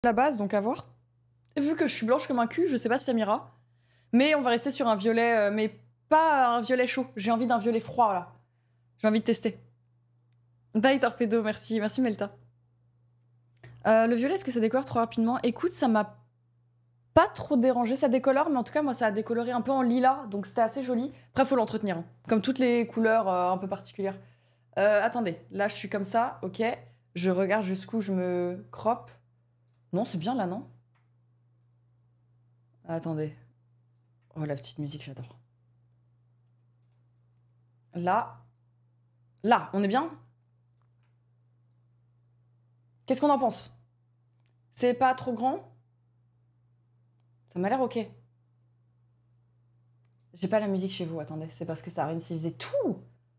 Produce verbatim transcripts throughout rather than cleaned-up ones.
la base, donc à voir. Vu que je suis blanche comme un cul, je sais pas si ça m'ira. Mais on va rester sur un violet, euh, mais pas un violet chaud. J'ai envie d'un violet froid, là. J'ai envie de tester. Bye, Torpedo, merci. Merci, Melta. Euh, le violet, est-ce que ça décolore trop rapidement? Écoute, ça m'a pas trop dérangé. Ça décolore, mais en tout cas, moi, ça a décoloré un peu en lilas, donc c'était assez joli. Après, faut l'entretenir, hein. Comme toutes les couleurs euh, un peu particulières. Euh, attendez, là, je suis comme ça, ok. Je regarde jusqu'où je me croppe. Non, c'est bien, là, non? Attendez. Oh, la petite musique, j'adore. Là. Là, on est bien? Qu'est-ce qu'on en pense? C'est pas trop grand? Ça m'a l'air ok. J'ai pas la musique chez vous, attendez. C'est parce que ça a réinitialisé tout.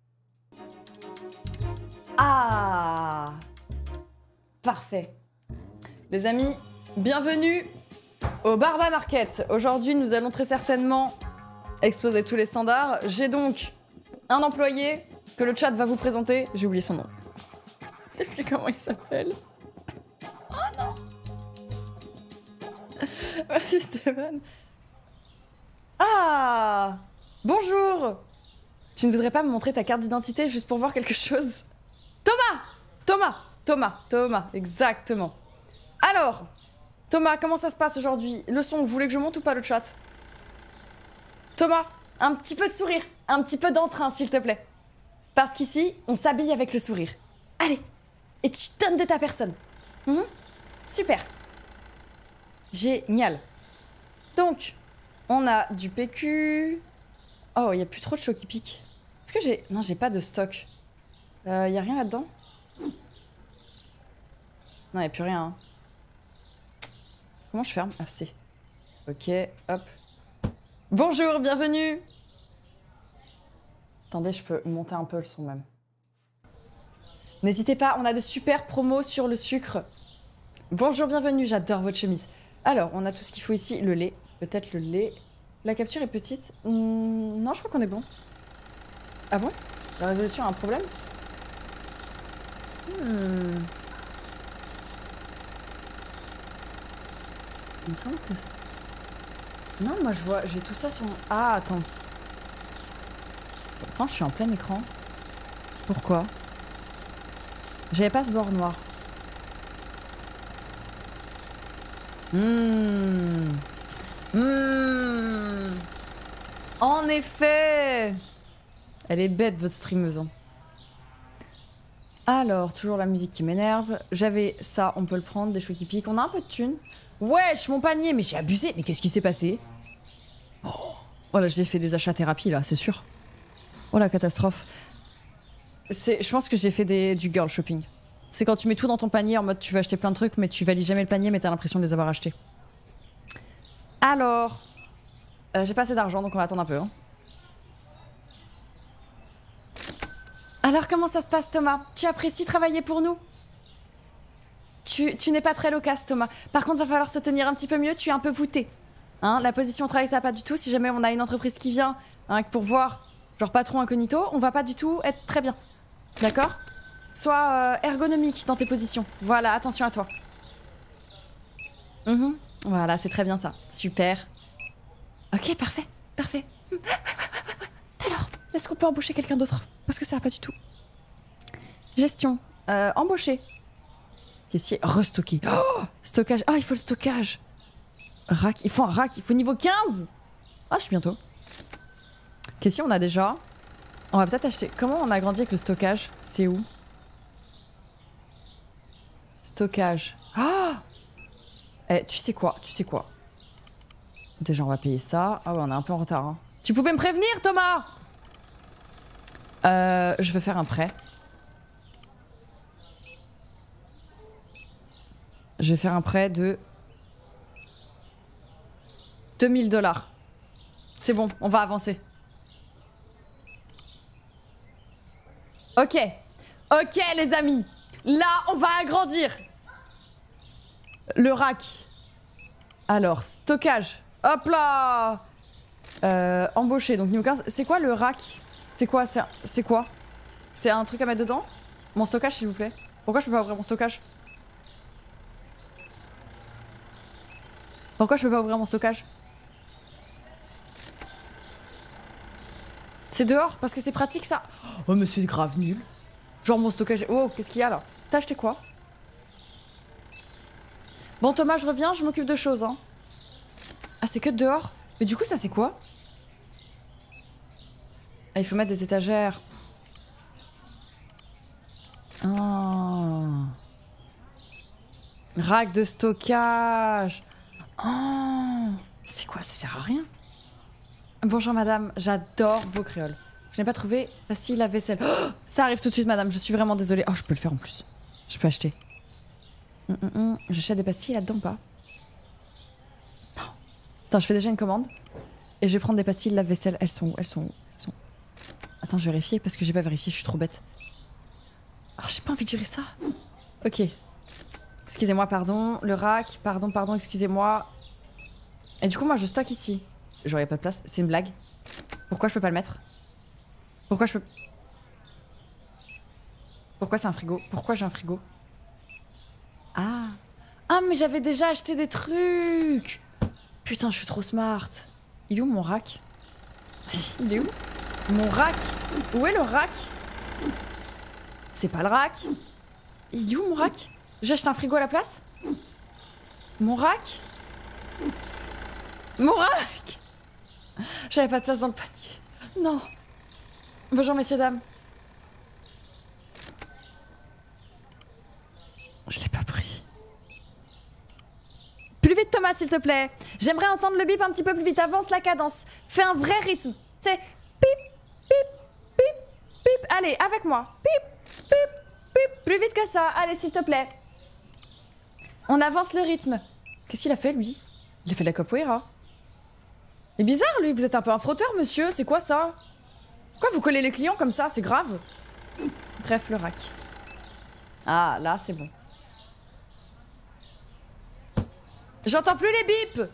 Ah! Parfait. Les amis, bienvenue au Barba Market. Aujourd'hui, nous allons très certainement exploser tous les standards. J'ai donc un employé que le chat va vous présenter. J'ai oublié son nom. Je sais plus comment il s'appelle. Oh non! Merci Stéphane. Ah! Bonjour! Tu ne voudrais pas me montrer ta carte d'identité juste pour voir quelque chose? Thomas! Thomas! Thomas! Thomas, exactement. Alors, Thomas, comment ça se passe aujourd'hui? Le son, vous voulez que je monte ou pas le chat? Thomas, un petit peu de sourire, un petit peu d'entrain, s'il te plaît. Parce qu'ici, on s'habille avec le sourire. Allez! Et tu donnes de ta personne. Mmh. Super. Génial. Donc, on a du P Q. Oh, il n'y a plus trop de chocs qui piquent. Est-ce que j'ai... Non, j'ai pas de stock. Il euh, n'y a rien là-dedans? Non, il n'y a plus rien. Hein. Comment je ferme? Ah, si. Ok, hop. Bonjour, bienvenue. Attendez, je peux monter un peu le son même. N'hésitez pas, on a de super promos sur le sucre. Bonjour, bienvenue, j'adore votre chemise. Alors, on a tout ce qu'il faut ici. Le lait, peut-être le lait. La capture est petite. Mmh, non, je crois qu'on est bon. Ah bon? La résolution a un problème? hmm. Il me semble que... Non, moi je vois... J'ai tout ça sur mon... Ah, attends. Pourtant, je suis en plein écran. Pourquoi? J'avais pas ce bord noir. Mmh. Mmh. En effet. Elle est bête, votre streameuse. Hein. Alors, toujours la musique qui m'énerve. J'avais ça, on peut le prendre, des choux qui piquent. On a un peu de thunes. Wesh, mon panier, mais j'ai abusé. Mais qu'est-ce qui s'est passé? Oh, oh là, j'ai fait des achats thérapie, là, c'est sûr. Oh la catastrophe. Je pense que j'ai fait des, du girl shopping. C'est quand tu mets tout dans ton panier en mode tu veux acheter plein de trucs mais tu valides jamais le panier mais t'as l'impression de les avoir achetés. Alors, euh, j'ai pas assez d'argent donc on va attendre un peu. Hein. Alors comment ça se passe Thomas? Tu apprécies travailler pour nous? Tu, tu n'es pas très loquace Thomas. Par contre va falloir se tenir un petit peu mieux, tu es un peu voûté. Hein, la position au travail ça va pas du tout. Si jamais on a une entreprise qui vient hein, pour voir genre patron incognito, on va pas du tout être très bien. D'accord? Sois euh, ergonomique dans tes positions. Voilà, attention à toi. Mmh. Voilà, c'est très bien ça. Super. Ok, parfait, parfait. Alors, est-ce qu'on peut embaucher quelqu'un d'autre? Parce que ça va pas du tout. Gestion. Euh, embaucher. Caissier. Restocker. Oh, stockage. Ah, oh, il faut le stockage. Rack. Il faut un rack. Il faut niveau quinze. Ah, je suis bientôt. Caissier, on a déjà. On va peut-être acheter... Comment on a grandi avec le stockage? C'est où? Stockage. Ah! Eh, tu sais quoi? Tu sais quoi? Déjà, on va payer ça. Ah ouais, on est un peu en retard. Hein. Tu pouvais me prévenir, Thomas? Euh, je veux faire un prêt. Je vais faire un prêt de... deux mille dollars. C'est bon, on va avancer. Ok. Ok, les amis. Là, on va agrandir. Le rack. Alors, stockage. Hop là. euh, Embaucher, donc niveau quinze. C'est quoi le rack? C'est quoi? C'est quoi? C'est un truc à mettre dedans? Mon stockage, s'il vous plaît. Pourquoi je peux pas ouvrir mon stockage? Pourquoi je peux pas ouvrir mon stockage? C'est dehors parce que c'est pratique ça. Oh mais c'est grave nul. Genre mon stockage... Oh, qu'est-ce qu'il y a là? T'as acheté quoi? Bon Thomas, je reviens, je m'occupe de choses hein. Ah c'est que dehors? Mais du coup ça c'est quoi? Ah, il faut mettre des étagères. Oh. Rack de stockage. Oh. C'est quoi? Ça sert à rien. Bonjour madame, j'adore vos créoles. Je n'ai pas trouvé pastille lave-vaisselle. Oh, ça arrive tout de suite madame, je suis vraiment désolée. Oh, je peux le faire en plus. Je peux acheter. Hum, hum, hum. J'achète des pastilles là-dedans pas? Non. Attends, je fais déjà une commande. Et je vais prendre des pastilles lave-vaisselle. Elles sont où? Elles sont où? Elles sont... Attends, je vais vérifier parce que j'ai pas vérifié, je suis trop bête. Oh, j'ai pas envie de gérer ça. Ok. Excusez-moi, pardon. Le rack, pardon, pardon, excusez-moi. Et du coup, moi, je stocke ici. Genre, y a pas de place. C'est une blague. Pourquoi je peux pas le mettre? Pourquoi je peux... Pourquoi c'est un frigo? Pourquoi j'ai un frigo? Ah. Ah, mais j'avais déjà acheté des trucs. Putain, je suis trop smart. Il est où mon rack? Il est où? Mon rack? Où est le rack? C'est pas le rack. Il est où mon rack? J'ai acheté un frigo à la place? Mon rack? Mon rack? J'avais pas de place dans le panier. Non. Bonjour messieurs, dames. Je l'ai pas pris. Plus vite Thomas, s'il te plaît. J'aimerais entendre le bip un petit peu plus vite. Avance la cadence. Fais un vrai rythme. C'est pip, pip, pip, pip. Allez, avec moi. Pip, pip, pip. Plus vite que ça. Allez, s'il te plaît. On avance le rythme. Qu'est-ce qu'il a fait, lui? Il a fait de la capoeira. Il est bizarre, lui. Vous êtes un peu un frotteur, monsieur. C'est quoi, ça? Pourquoi vous collez les clients comme ça? C'est grave. Bref, le rack. Ah, là, c'est bon. J'entends plus les bips.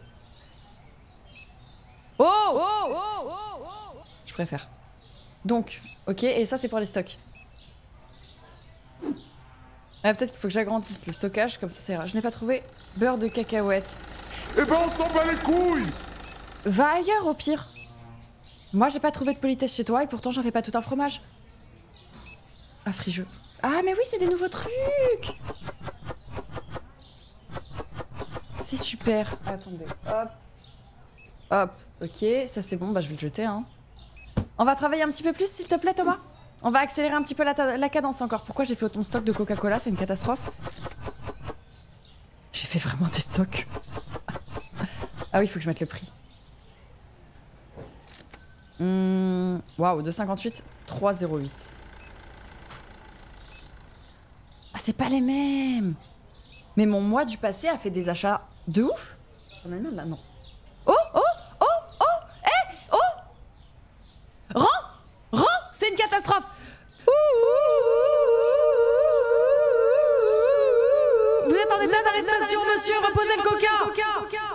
Oh, oh, oh, oh, oh. Je préfère. Donc, ok, et ça, c'est pour les stocks. Ouais, peut-être qu'il faut que j'agrandisse le stockage, comme ça, ça ira. Je n'ai pas trouvé beurre de cacahuète. Eh ben, on s'en bat les couilles! Va ailleurs, au pire. Moi, j'ai pas trouvé de politesse chez toi, et pourtant, j'en fais pas tout un fromage. Ah, frigeux. Ah, mais oui, c'est des nouveaux trucs! C'est super. Attendez, hop. Hop, ok, ça c'est bon, bah je vais le jeter, hein. On va travailler un petit peu plus, s'il te plaît, Thomas? On va accélérer un petit peu la, la cadence encore. Pourquoi j'ai fait autant de stock de Coca-Cola? C'est une catastrophe. J'ai fait vraiment des stocks. Ah oui, il faut que je mette le prix. Mmh, waouh, deux cinquante-huit, trois zéro huit. Ah, c'est pas les mêmes. Mais mon moi du passé a fait des achats de ouf. J'en ai marre là, non. Oh, oh, oh, oh, hé, hey, oh. Rends, rends, c'est une catastrophe. Vous êtes en état d'arrestation, monsieur, reposez le coca.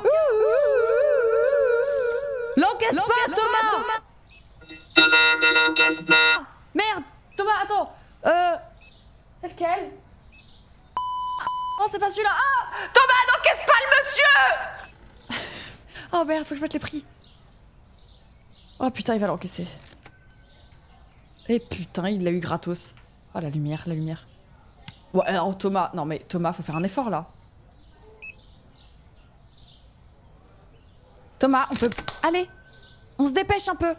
L'encaisse pas, Thomas. Merde, Thomas, attends. Euh, c'est lequel? Oh, c'est pas celui-là. Ah, Thomas, n'encaisse pas le monsieur. Oh merde, faut que je mette les prix. Oh putain, il va l'encaisser. Et putain, il l'a eu gratos. Oh, la lumière, la lumière. Ouais, alors Thomas, non mais Thomas, faut faire un effort là. Thomas, on peut... Allez, on se dépêche un peu.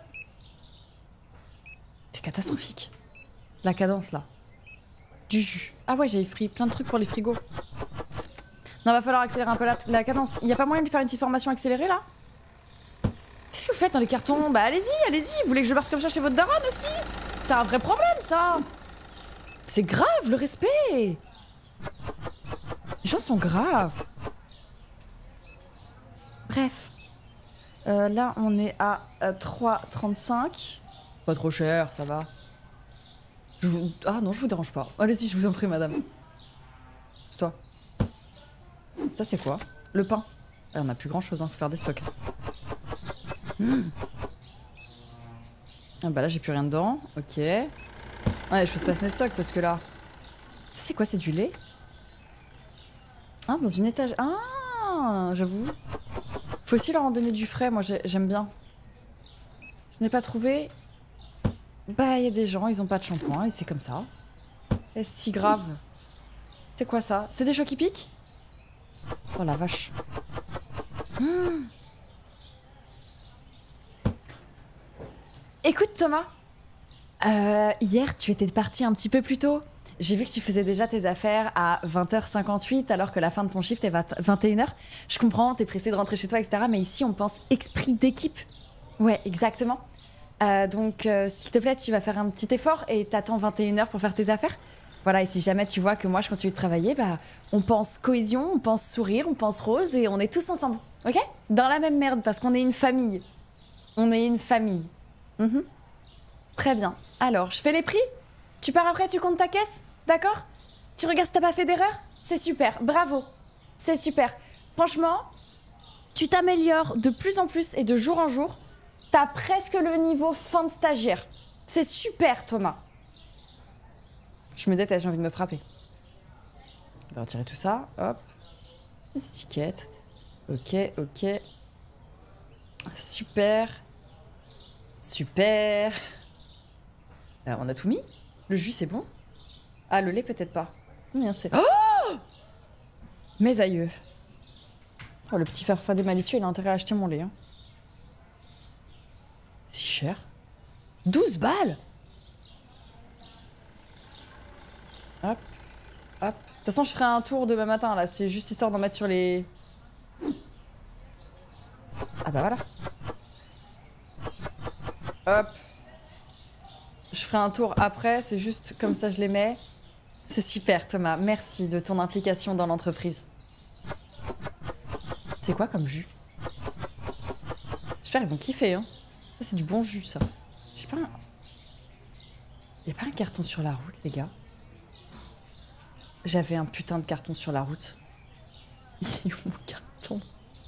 C'est catastrophique. La cadence là. Du jus. Ah ouais, j'avais pris plein de trucs pour les frigos. Non, va falloir accélérer un peu la, la cadence. Il y a pas moyen de faire une petite formation accélérée là? Qu'est-ce que vous faites dans les cartons? Bah allez-y, allez-y. Vous voulez que je marche comme ça chez votre daronne aussi? C'est un vrai problème ça. C'est grave le respect. Les gens sont graves. Bref. Euh, là on est à euh, trois trente-cinq. Pas trop cher, ça va. Je vous... Ah non, je vous dérange pas. Allez-y, je vous en prie, madame. C'est toi. Ça, c'est quoi? Le pain. Ah, on a plus grand-chose, hein. Faut faire des stocks. Mmh. Ah bah là, j'ai plus rien dedans. Ok. Ouais, je fasse passer mes stocks parce que là... Ça, c'est quoi? C'est du lait? Ah, dans une étage... Ah, j'avoue. Faut aussi leur en donner du frais, moi j'aime bien. Je n'ai pas trouvé. Bah, il y a des gens, ils ont pas de shampoing et c'est comme ça. Est-ce si grave? C'est quoi ça? C'est des chocs qui piquent? Oh la vache. Mmh. Écoute Thomas, euh, hier tu étais parti un petit peu plus tôt. J'ai vu que tu faisais déjà tes affaires à vingt heures cinquante-huit alors que la fin de ton shift est vingt et une heures. Je comprends, t'es pressé de rentrer chez toi, et cetera. Mais ici on pense esprit d'équipe. Ouais, exactement. Euh, donc euh, s'il te plaît, tu vas faire un petit effort et t'attends vingt et une heures pour faire tes affaires. Voilà, et si jamais tu vois que moi je continue de travailler, bah on pense cohésion, on pense sourire, on pense rose et on est tous ensemble. Ok? Dans la même merde parce qu'on est une famille. On est une famille. Mmh. Très bien. Alors, je fais les prix? Tu pars après, tu comptes ta caisse? D'accord? Tu regardes si t'as pas fait d'erreur? C'est super, bravo. C'est super. Franchement, tu t'améliores de plus en plus et de jour en jour. T'as presque le niveau fin de stagiaire. C'est super, Thomas. Je me déteste, j'ai envie de me frapper. On va retirer tout ça. Hop. Petite étiquette. Ok, ok. Super. Super. Euh, on a tout mis? Le jus, c'est bon? Ah, le lait, peut-être pas. Bien, c'est... Oh! Mes aïeux. Oh, le petit farfadet malicieux, il a intérêt à acheter mon lait. Hein. Si cher. douze balles! Hop. Hop. De toute façon, je ferai un tour demain matin, là. C'est juste histoire d'en mettre sur les... Ah bah voilà. Hop. Je ferai un tour après, c'est juste comme ça je les mets. C'est super Thomas, merci de ton implication dans l'entreprise. C'est quoi comme jus? J'espère qu'ils vont kiffer, hein. Ça c'est du bon jus ça. J'ai pas un... Y'a pas un carton sur la route les gars? J'avais un putain de carton sur la route. Il est où mon carton?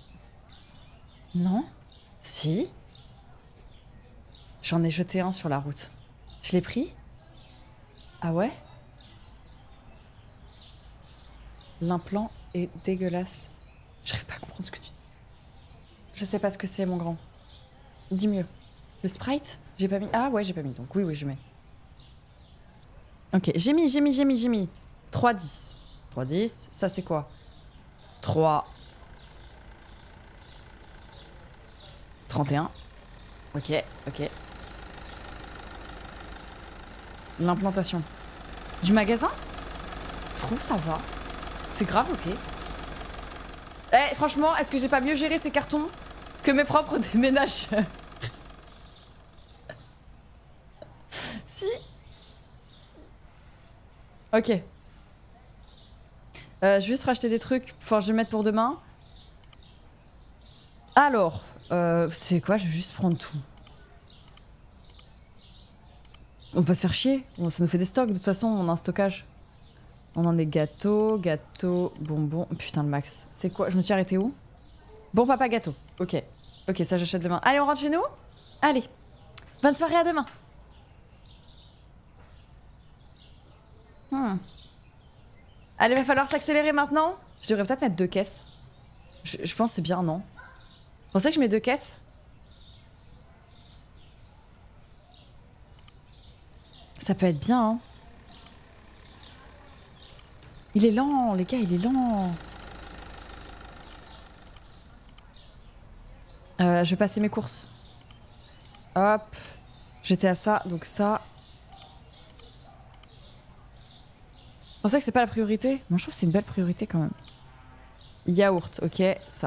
Non? Si? J'en ai jeté un sur la route. Je l'ai pris? Ah ouais? L'implant est dégueulasse. J'arrive pas à comprendre ce que tu dis. Je sais pas ce que c'est, mon grand. Dis mieux. Le Sprite? J'ai pas mis... Ah ouais, j'ai pas mis. Donc oui, oui, je mets. Ok, j'ai mis, j'ai mis, j'ai mis, j'ai mis. trois dix. trois dix. Ça, c'est quoi? trois. trente et un. Ok, ok. L'implantation. Du magasin? Je trouve ça va. C'est grave, ok. Eh, franchement, est-ce que j'ai pas mieux géré ces cartons que mes propres déménageurs? Si. Ok. Euh, je vais juste racheter des trucs. Enfin, je vais mettre pour demain. Alors, euh, c'est quoi? Je vais juste prendre tout. On peut se faire chier, ça nous fait des stocks, de toute façon on a un stockage. On en est gâteau, gâteau, bonbon, putain le max. C'est quoi? Je me suis arrêtée où? Bon papa gâteau, ok. Ok, ça j'achète demain. Allez on rentre chez nous? Allez, bonne soirée, à demain. Hmm. Allez, va falloir s'accélérer maintenant. Je devrais peut-être mettre deux caisses. Je, je pense que c'est bien, non? Vous pensez que je mets deux caisses? Ça peut être bien, hein. Il est lent, les gars, il est lent. Euh, je vais passer mes courses. Hop. J'étais à ça, donc ça. Vous pensez que c'est pas la priorité? Moi, je trouve que c'est une belle priorité quand même. Yaourt, ok, ça.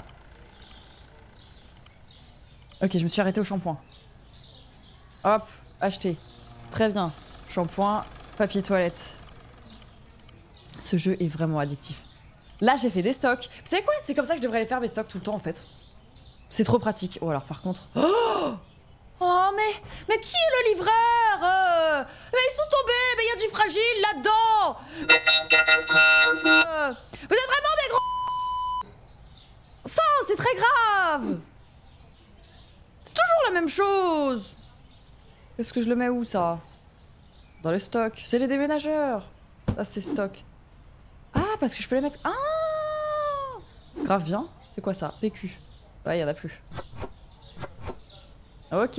Ok, je me suis arrêtée au shampoing. Hop, acheter. Très bien. Shampoing, papier toilette. Ce jeu est vraiment addictif. Là, j'ai fait des stocks. Vous savez quoi? C'est comme ça que je devrais les faire, mes stocks, tout le temps, en fait. C'est trop pratique. Oh, alors, par contre... Oh, oh mais... Mais qui est le livreur? euh... Mais ils sont tombés. Mais il y a du fragile là-dedans. euh... Vous êtes vraiment des gros... Ça, c'est très grave. C'est toujours la même chose. Est-ce que je le mets où, ça? Dans le stock. C'est les déménageurs. Ah, c'est stock. Ah, parce que je peux les mettre... Ah, grave bien. C'est quoi ça? P Q. Ouais, y en a plus. Ok.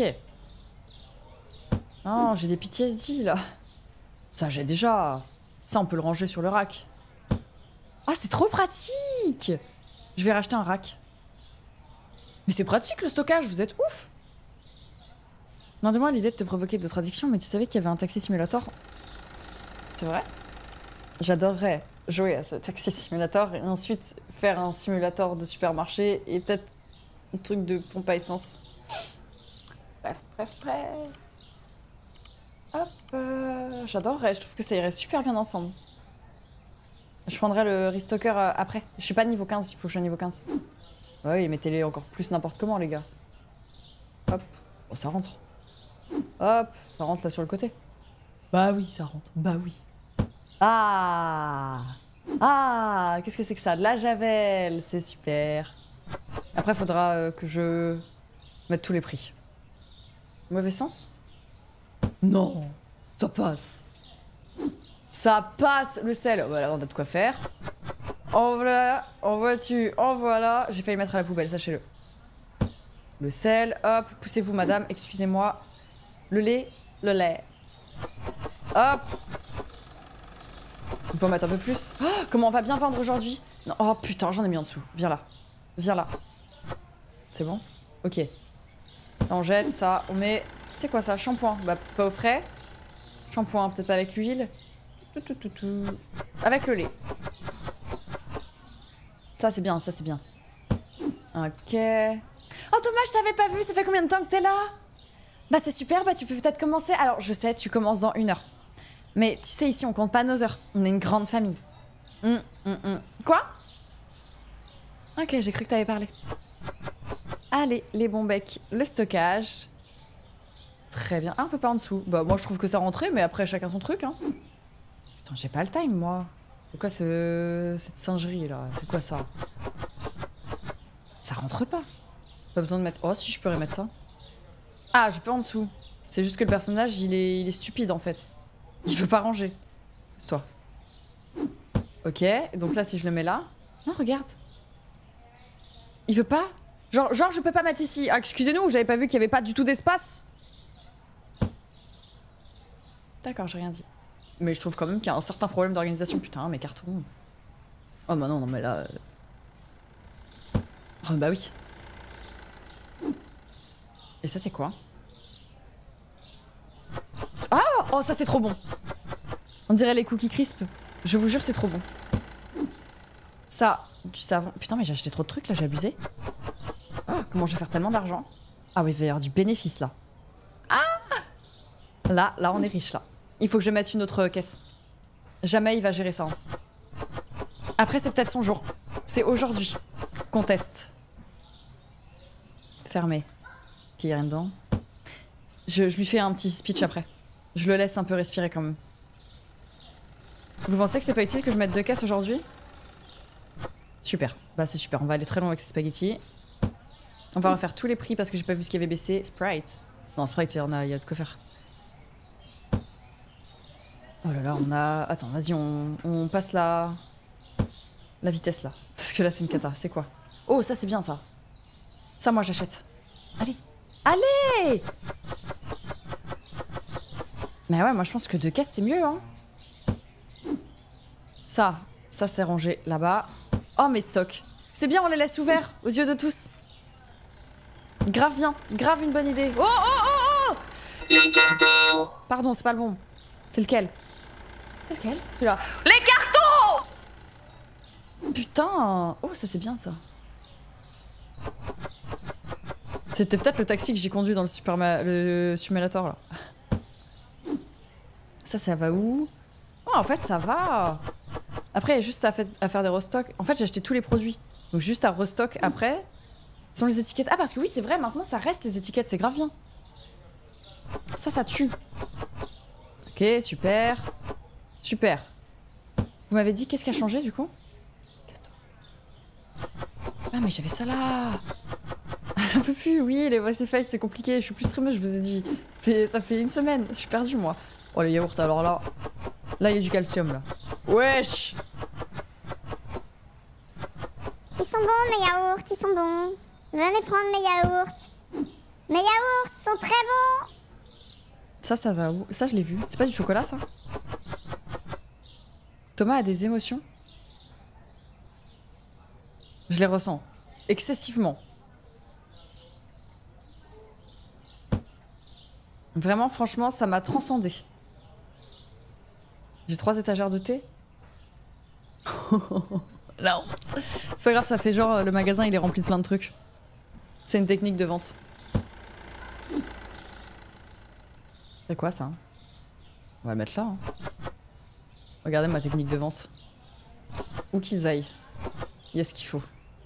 Oh, j'ai des P T S D là. Ça, j'ai déjà. Ça, on peut le ranger sur le rack. Ah, c'est trop pratique! Je vais racheter un rack. Mais c'est pratique le stockage, vous êtes ouf! Non, de moi l'idée de te provoquer d'autres addictions, mais tu savais qu'il y avait un taxi simulator? C'est vrai? J'adorerais jouer à ce taxi simulator et ensuite faire un simulator de supermarché et peut-être un truc de pompe à essence. Bref, bref, bref. Hop, euh, j'adorerais, je trouve que ça irait super bien ensemble. Je prendrai le restocker euh, après. Je suis pas niveau quinze, il faut que je sois niveau quinze. Ouais, oui, mettez-les encore plus n'importe comment, les gars. Hop, oh, ça rentre. Hop, ça rentre là sur le côté. Bah oui, ça rentre, bah oui. Ah! Ah! Qu'est-ce que c'est que ça? De la javel, c'est super. Après, il faudra euh, que je mette tous les prix. Mauvais sens? Non, ça passe. Ça passe le sel. Voilà, on a de quoi faire. En voilà, en vois-tu, en voilà. J'ai failli mettre à la poubelle, sachez-le. Le sel, hop, poussez-vous, madame, excusez-moi. Le lait, le lait. Hop. On peut en mettre un peu plus. Oh, comment on va bien vendre aujourd'hui? Non, oh putain, j'en ai mis en dessous. Viens là. Viens là. C'est bon? Ok. On jette ça, on met... C'est quoi ça? Shampoing. Bah, pas au frais. Shampoing, peut-être pas avec l'huile. Avec le lait. Ça, c'est bien, ça, c'est bien. Ok. Oh, Thomas, je t'avais pas vu. Ça fait combien de temps que t'es là? Bah, c'est super. Bah, tu peux peut-être commencer. Alors, je sais, tu commences dans une heure. Mais tu sais, ici, on compte pas nos heures. On est une grande famille. Hum, hum, hum. Quoi? Ok, j'ai cru que t'avais parlé. Allez, les bons becs, le stockage. Très bien. Ah, un peu pas en dessous. Bah, moi, je trouve que ça rentrait, mais après, chacun son truc, hein. Putain, j'ai pas le time, moi. C'est quoi ce... cette singerie, là? C'est quoi ça? Ça rentre pas. Pas besoin de mettre... Oh, si, je peux remettre ça. Ah, je peux en dessous. C'est juste que le personnage, il est, il est stupide, en fait. Il veut pas ranger. C'est toi. Ok, donc là, si je le mets là... Non, regarde. Il veut pas? Genre, genre je peux pas mettre ici. Ah, excusez-nous, j'avais pas vu qu'il y avait pas du tout d'espace. D'accord, j'ai rien dit. Mais je trouve quand même qu'il y a un certain problème d'organisation. Putain, mes cartons. Oh bah non, non, mais là... Euh... Oh bah oui. Et ça, c'est quoi? Ah! Oh, ça, c'est trop bon. On dirait les cookies crisp. Je vous jure, c'est trop bon. Ça, du savon. Putain, mais j'ai acheté trop de trucs, là, j'ai abusé. Oh, comment je vais faire tellement d'argent? Ah oui, il va y avoir du bénéfice, là. Ah! Là, là, on est riche, là. Il faut que je mette une autre caisse. Jamais il va gérer ça. Hein. Après, c'est peut-être son jour. C'est aujourd'hui qu'on teste. Fermé. Ok, y'a rien dedans. Je, je lui fais un petit speech après. Je le laisse un peu respirer quand même. Vous pensez que c'est pas utile que je mette deux caisses aujourd'hui? Super. Bah c'est super. On va aller très loin avec ces spaghettis. On va refaire tous les prix parce que j'ai pas vu ce qui avait baissé. Sprite. Non, Sprite, il y, en a, il y a de quoi faire. Oh là là, on a... Attends, vas-y, on, on passe la... La vitesse, là. Parce que là, c'est une cata. C'est quoi? Oh, ça, c'est bien, ça. Ça, moi, j'achète. Allez. Allez! Mais ouais, moi, je pense que deux caisses, c'est mieux, hein. Ça, ça, c'est rangé là-bas. Oh, mes stocks. C'est bien, on les laisse ouverts, aux yeux de tous. Grave bien. Grave une bonne idée. Oh, oh, oh, oh! Pardon, c'est pas le bon. C'est lequel? C'est lequel? Celui-là. Les cartons! Putain! Oh, ça c'est bien ça. C'était peut-être le taxi que j'ai conduit dans le, super le simulator là. Ça, ça va où? Oh, en fait, ça va. Après, il y a juste à, fait, à faire des restocks. En fait, j'ai acheté tous les produits. Donc, juste à restock après. Sont les étiquettes. Ah, parce que oui, c'est vrai, maintenant ça reste les étiquettes, c'est grave bien. Ça, ça tue. Ok, super. Super. Vous m'avez dit qu'est-ce qui a changé du coup? Ah mais j'avais ça là. Un peu plus, oui, les voice effects c'est compliqué. Je suis plus streameuse, je vous ai dit. Ça fait une semaine, je suis perdue moi. Oh les yaourts alors là. Là il y a du calcium là. Wesh. Ils sont bons mes yaourts, ils sont bons. Venez prendre mes yaourts. Mes yaourts sont très bons. Ça, ça va où? Ça, je l'ai vu. C'est pas du chocolat, ça? Thomas a des émotions. Je les ressens. Excessivement. Vraiment, franchement, ça m'a transcendé. J'ai trois étagères de thé. La honte. C'est pas grave, ça fait genre le magasin il est rempli de plein de trucs. C'est une technique de vente. C'est quoi ça? On va le mettre là. Hein. Regardez ma technique de vente. Où qu'ils aillent. Il y a ce qu'il faut.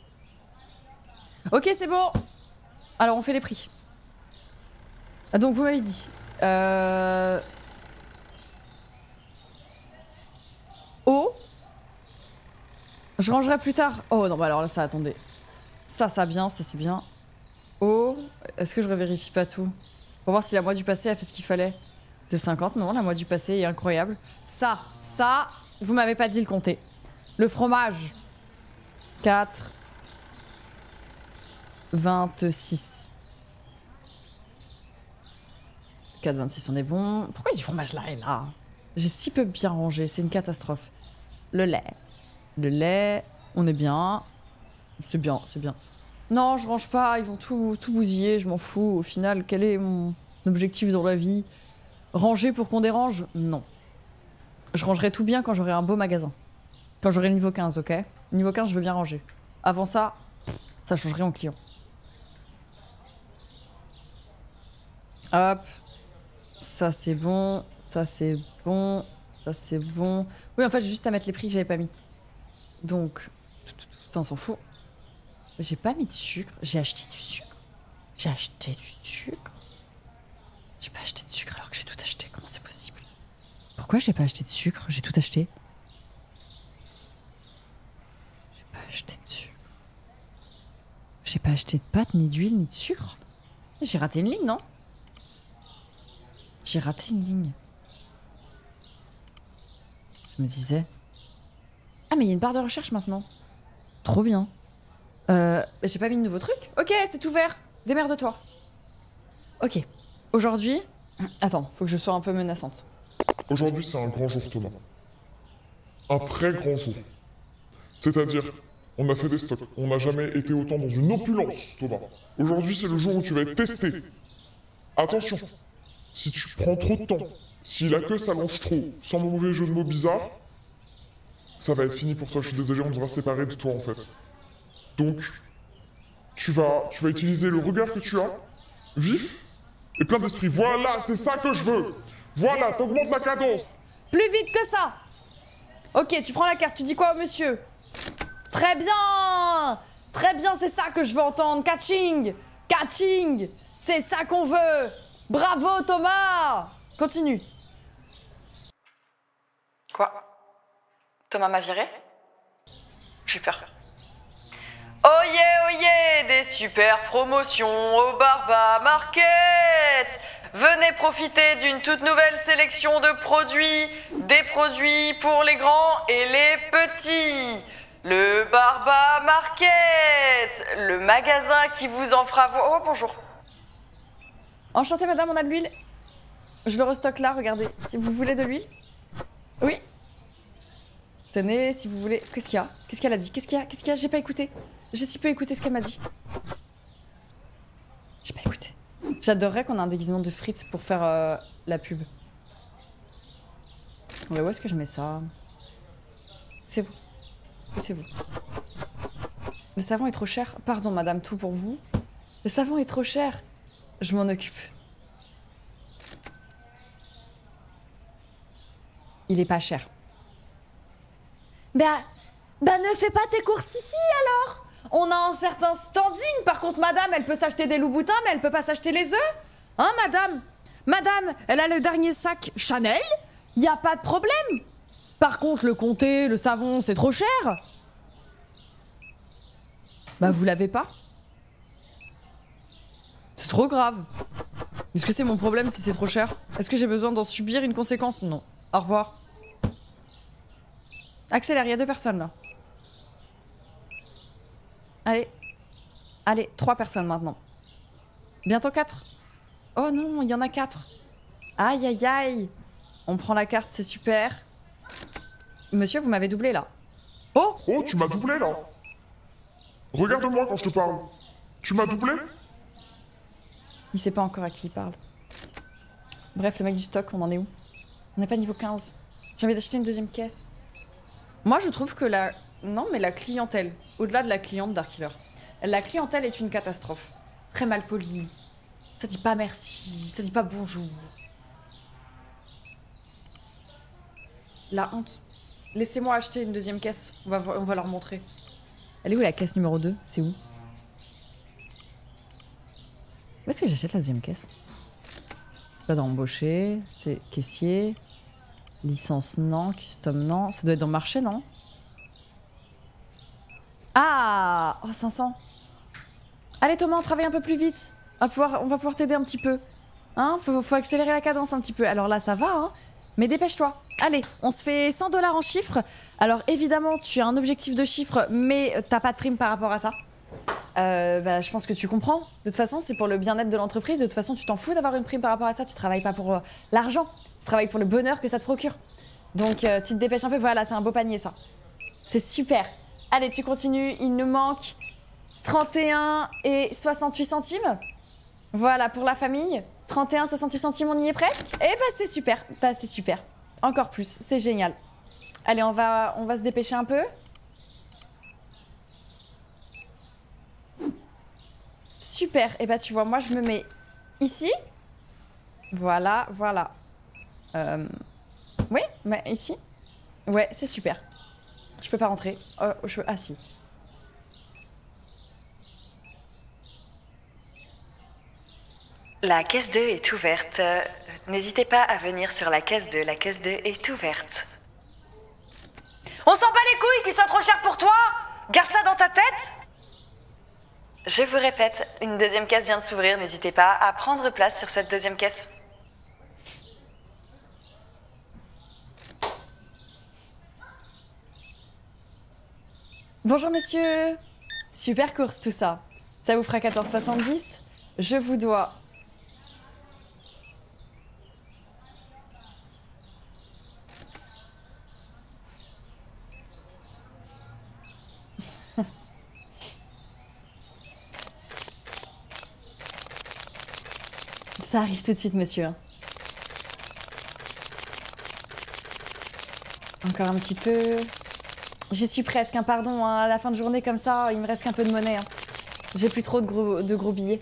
Ok, c'est bon. Alors on fait les prix. Ah, donc vous m'avez dit. Euh... Eau. Je rangerai plus tard. Oh non, bah alors là, ça, attendez. Ça, ça bien, ça c'est bien. Oh, est-ce que je revérifie pas tout? Pour voir si la mois du passé a fait ce qu'il fallait. De cinquante, non, la mois du passé est incroyable. Ça, ça, vous m'avez pas dit le compter. Le fromage. quatre. vingt-six. quatre vingt-six, on est bon. Pourquoi il y a du fromage là et là? J'ai si peu bien rangé, c'est une catastrophe. Le lait. Le lait, on est bien. C'est bien, c'est bien. Non, je range pas, ils vont tout, tout bousiller, je m'en fous. Au final, quel est mon objectif dans la vie? Ranger pour qu'on dérange? Non. Je rangerai tout bien quand j'aurai un beau magasin. Quand j'aurai le niveau quinze, ok? Niveau quinze, je veux bien ranger. Avant ça, ça changerait en client. Hop. Ça, c'est bon. Ça, c'est bon. Ça, c'est bon. Oui, en fait, j'ai juste à mettre les prix que j'avais pas mis. Donc, ça, on s'en fout. J'ai pas mis de sucre. J'ai acheté du sucre. J'ai acheté du sucre. J'ai pas acheté de sucre alors que j'ai tout acheté. Comment c'est possible? Pourquoi j'ai pas acheté de sucre? J'ai tout acheté. J'ai pas acheté de sucre. J'ai pas acheté de pâtes, ni d'huile, ni de sucre. J'ai raté une ligne, non? J'ai raté une ligne. Je me disais... Ah, mais il y a une barre de recherche maintenant. Trop bien. Euh, j'ai pas mis de nouveau truc? Ok, c'est ouvert. Démerde-toi. Ok. Aujourd'hui... Attends, faut que je sois un peu menaçante. Aujourd'hui, c'est un grand jour, Thomas. Un très grand jour. C'est-à-dire, on a fait des stocks. On n'a jamais été autant dans une opulence, Thomas. Aujourd'hui, c'est le jour où tu vas être testé. Attention, si tu prends trop de temps, si la queue s'allonge trop, sans mauvais jeu de mots bizarre, ça va être fini pour toi. Je suis désolé, on devra se séparer de toi, en fait. Donc, tu vas, tu vas utiliser le regard que tu as, vif, et plein d'esprit. Voilà, c'est ça que je veux. Voilà, t'augmentes la cadence. Plus vite que ça. Ok, tu prends la carte, tu dis quoi au monsieur? Très bien. Très bien, c'est ça que je veux entendre. Catching. Catching. C'est ça qu'on veut. Bravo Thomas. Continue. Quoi? Thomas m'a viré? J'ai peur. Oh yeah, oh yeah, des super promotions au Barba Market. Venez profiter d'une toute nouvelle sélection de produits, des produits pour les grands et les petits. Le Barba Market, le magasin qui vous en fera voir... Oh, bonjour. Enchantée madame, on a de l'huile. Je le restocke là, regardez. Si vous voulez de l'huile. Oui. Tenez, si vous voulez... Qu'est-ce qu'il y a? Qu'est-ce qu'elle a dit? Qu'est-ce qu'il y a? Qu'est-ce qu'il y a? J'ai pas écouté. J'ai si peu écouté ce qu'elle m'a dit. J'ai pas écouté. J'adorerais qu'on ait un déguisement de Fritz pour faire euh, la pub. Ouais, où est-ce que je mets ça? C'est vous. C'est vous. Le savon est trop cher. Pardon, madame, tout pour vous. Le savon est trop cher. Je m'en occupe. Il est pas cher. Bah, bah ne fais pas tes courses ici alors. On a un certain standing. Par contre, madame, elle peut s'acheter des loups-boutins, mais elle peut pas s'acheter les œufs. Hein, madame? Madame, elle a le dernier sac Chanel. Y a pas de problème. Par contre, le comté, le savon, c'est trop cher. Bah, vous l'avez pas? C'est trop grave. Est-ce que c'est mon problème si c'est trop cher? Est-ce que j'ai besoin d'en subir une conséquence? Non. Au revoir. Accélère, il y a deux personnes là. Allez. Allez, trois personnes maintenant. Bientôt quatre. Oh non, il y en a quatre. Aïe, aïe, aïe. On prend la carte, c'est super. Monsieur, vous m'avez doublé là. Oh! Oh, tu m'as doublé là. Regarde-moi quand je te parle. Tu m'as doublé? Il sait pas encore à qui il parle. Bref, le mec du stock, on en est où? On n'est pas niveau quinze. J'ai envie d'acheter une deuxième caisse. Moi, je trouve que la... Non, mais la clientèle, au-delà de la cliente Darkiller, la clientèle est une catastrophe. Très mal polie. Ça dit pas merci, ça dit pas bonjour. La honte. Laissez-moi acheter une deuxième caisse, on va, on va leur montrer. Elle est où la caisse numéro deux? C'est où? Où est-ce que j'achète la deuxième caisse? C'est pas dans embaucher, c'est caissier. Licence non, custom non. Ça doit être dans marché, non? Ah! Oh, cinq cents. Allez Thomas, on travaille un peu plus vite. On va pouvoir, on va pouvoir t'aider un petit peu. Hein? Faut, faut accélérer la cadence un petit peu. Alors là, ça va, hein? Mais dépêche-toi. Allez, on se fait cent dollars en chiffres. Alors évidemment, tu as un objectif de chiffres, mais t'as pas de prime par rapport à ça. Euh, bah, je pense que tu comprends. De toute façon, c'est pour le bien-être de l'entreprise. De toute façon, tu t'en fous d'avoir une prime par rapport à ça. Tu travailles pas pour euh, l'argent. Tu travailles pour le bonheur que ça te procure. Donc, euh, tu te dépêches un peu. Voilà, c'est un beau panier, ça. C'est super. Allez, tu continues. Il nous manque trente et un et soixante-huit centimes. Voilà, pour la famille. trente et un, soixante-huit centimes, on y est presque. Et bah, c'est super. Bah, c'est super. Encore plus. C'est génial. Allez, on va, on va se dépêcher un peu. Super, et bah tu vois, moi je me mets ici. Voilà, voilà. Euh... Oui, mais ici. Ouais, c'est super. Je peux pas rentrer. Oh, je... Ah si. La caisse deux est ouverte. Euh, N'hésitez pas à venir sur la caisse deux. La caisse deux est ouverte. On s'en bat les couilles qu'il soit trop cher pour toi! Garde ça dans ta tête! Je vous répète, une deuxième caisse vient de s'ouvrir, n'hésitez pas à prendre place sur cette deuxième caisse. Bonjour messieurs. Super course tout ça. Ça vous fera quatorze soixante-dix. Je vous dois... Ça arrive tout de suite, monsieur. Encore un petit peu. J'y suis presque, hein, pardon. Hein, à la fin de journée comme ça, il me reste qu'un peu de monnaie. Hein. J'ai plus trop de gros, de gros billets.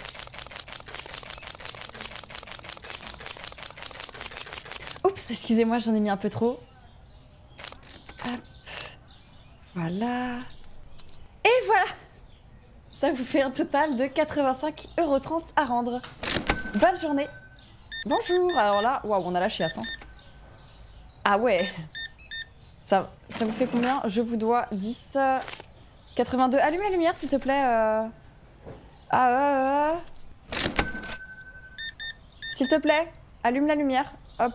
Oups, excusez-moi, j'en ai mis un peu trop. Hop. Voilà. Et voilà. Ça vous fait un total de quatre-vingt-cinq euros trente à rendre. Bonne journée. Bonjour. Alors là, waouh, on a lâché à cent. Ah ouais. Ça, ça vous fait combien? Je vous dois dix, quatre-vingt-deux. Allume la lumière, s'il te plaît. Euh... Ah, euh, euh... S'il te plaît, allume la lumière. Hop.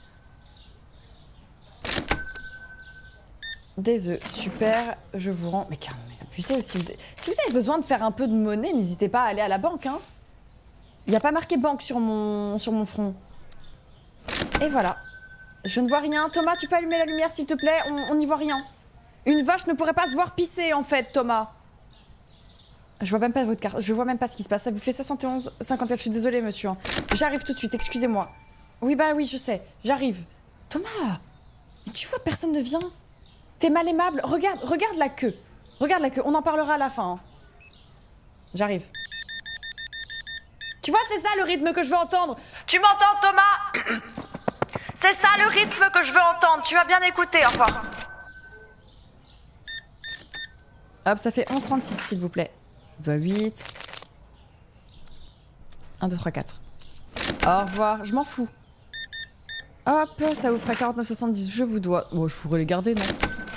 Des œufs, super. Je vous rends... Mais calme, abusez. Si vous... si vous avez besoin de faire un peu de monnaie, n'hésitez pas à aller à la banque, hein. Il n'y a pas marqué banque sur mon, sur mon front. Et voilà. Je ne vois rien. Thomas, tu peux allumer la lumière, s'il te plaît? On n'y voit rien. Une vache ne pourrait pas se voir pisser, en fait, Thomas. Je vois même pas votre carte. Je vois même pas ce qui se passe. Ça vous fait soixante et onze cinquante-quatre. Je suis désolée, monsieur. J'arrive tout de suite, excusez-moi. Oui, bah oui, je sais. J'arrive. Thomas, tu vois, personne ne vient. T'es mal aimable. Regarde, regarde la queue. Regarde la queue. On en parlera à la fin. Hein. J'arrive. Tu vois, c'est ça le rythme que je veux entendre. Tu m'entends, Thomas? C'est ça le rythme que je veux entendre. Tu as bien écouté, enfin. Hop, ça fait onze trente-six, s'il vous plaît. Je dois huit. un, deux, trois, quatre. Au revoir. Je m'en fous. Hop, ça vous fera quarante-neuf soixante-dix. Je vous dois... Oh, je pourrais les garder, non?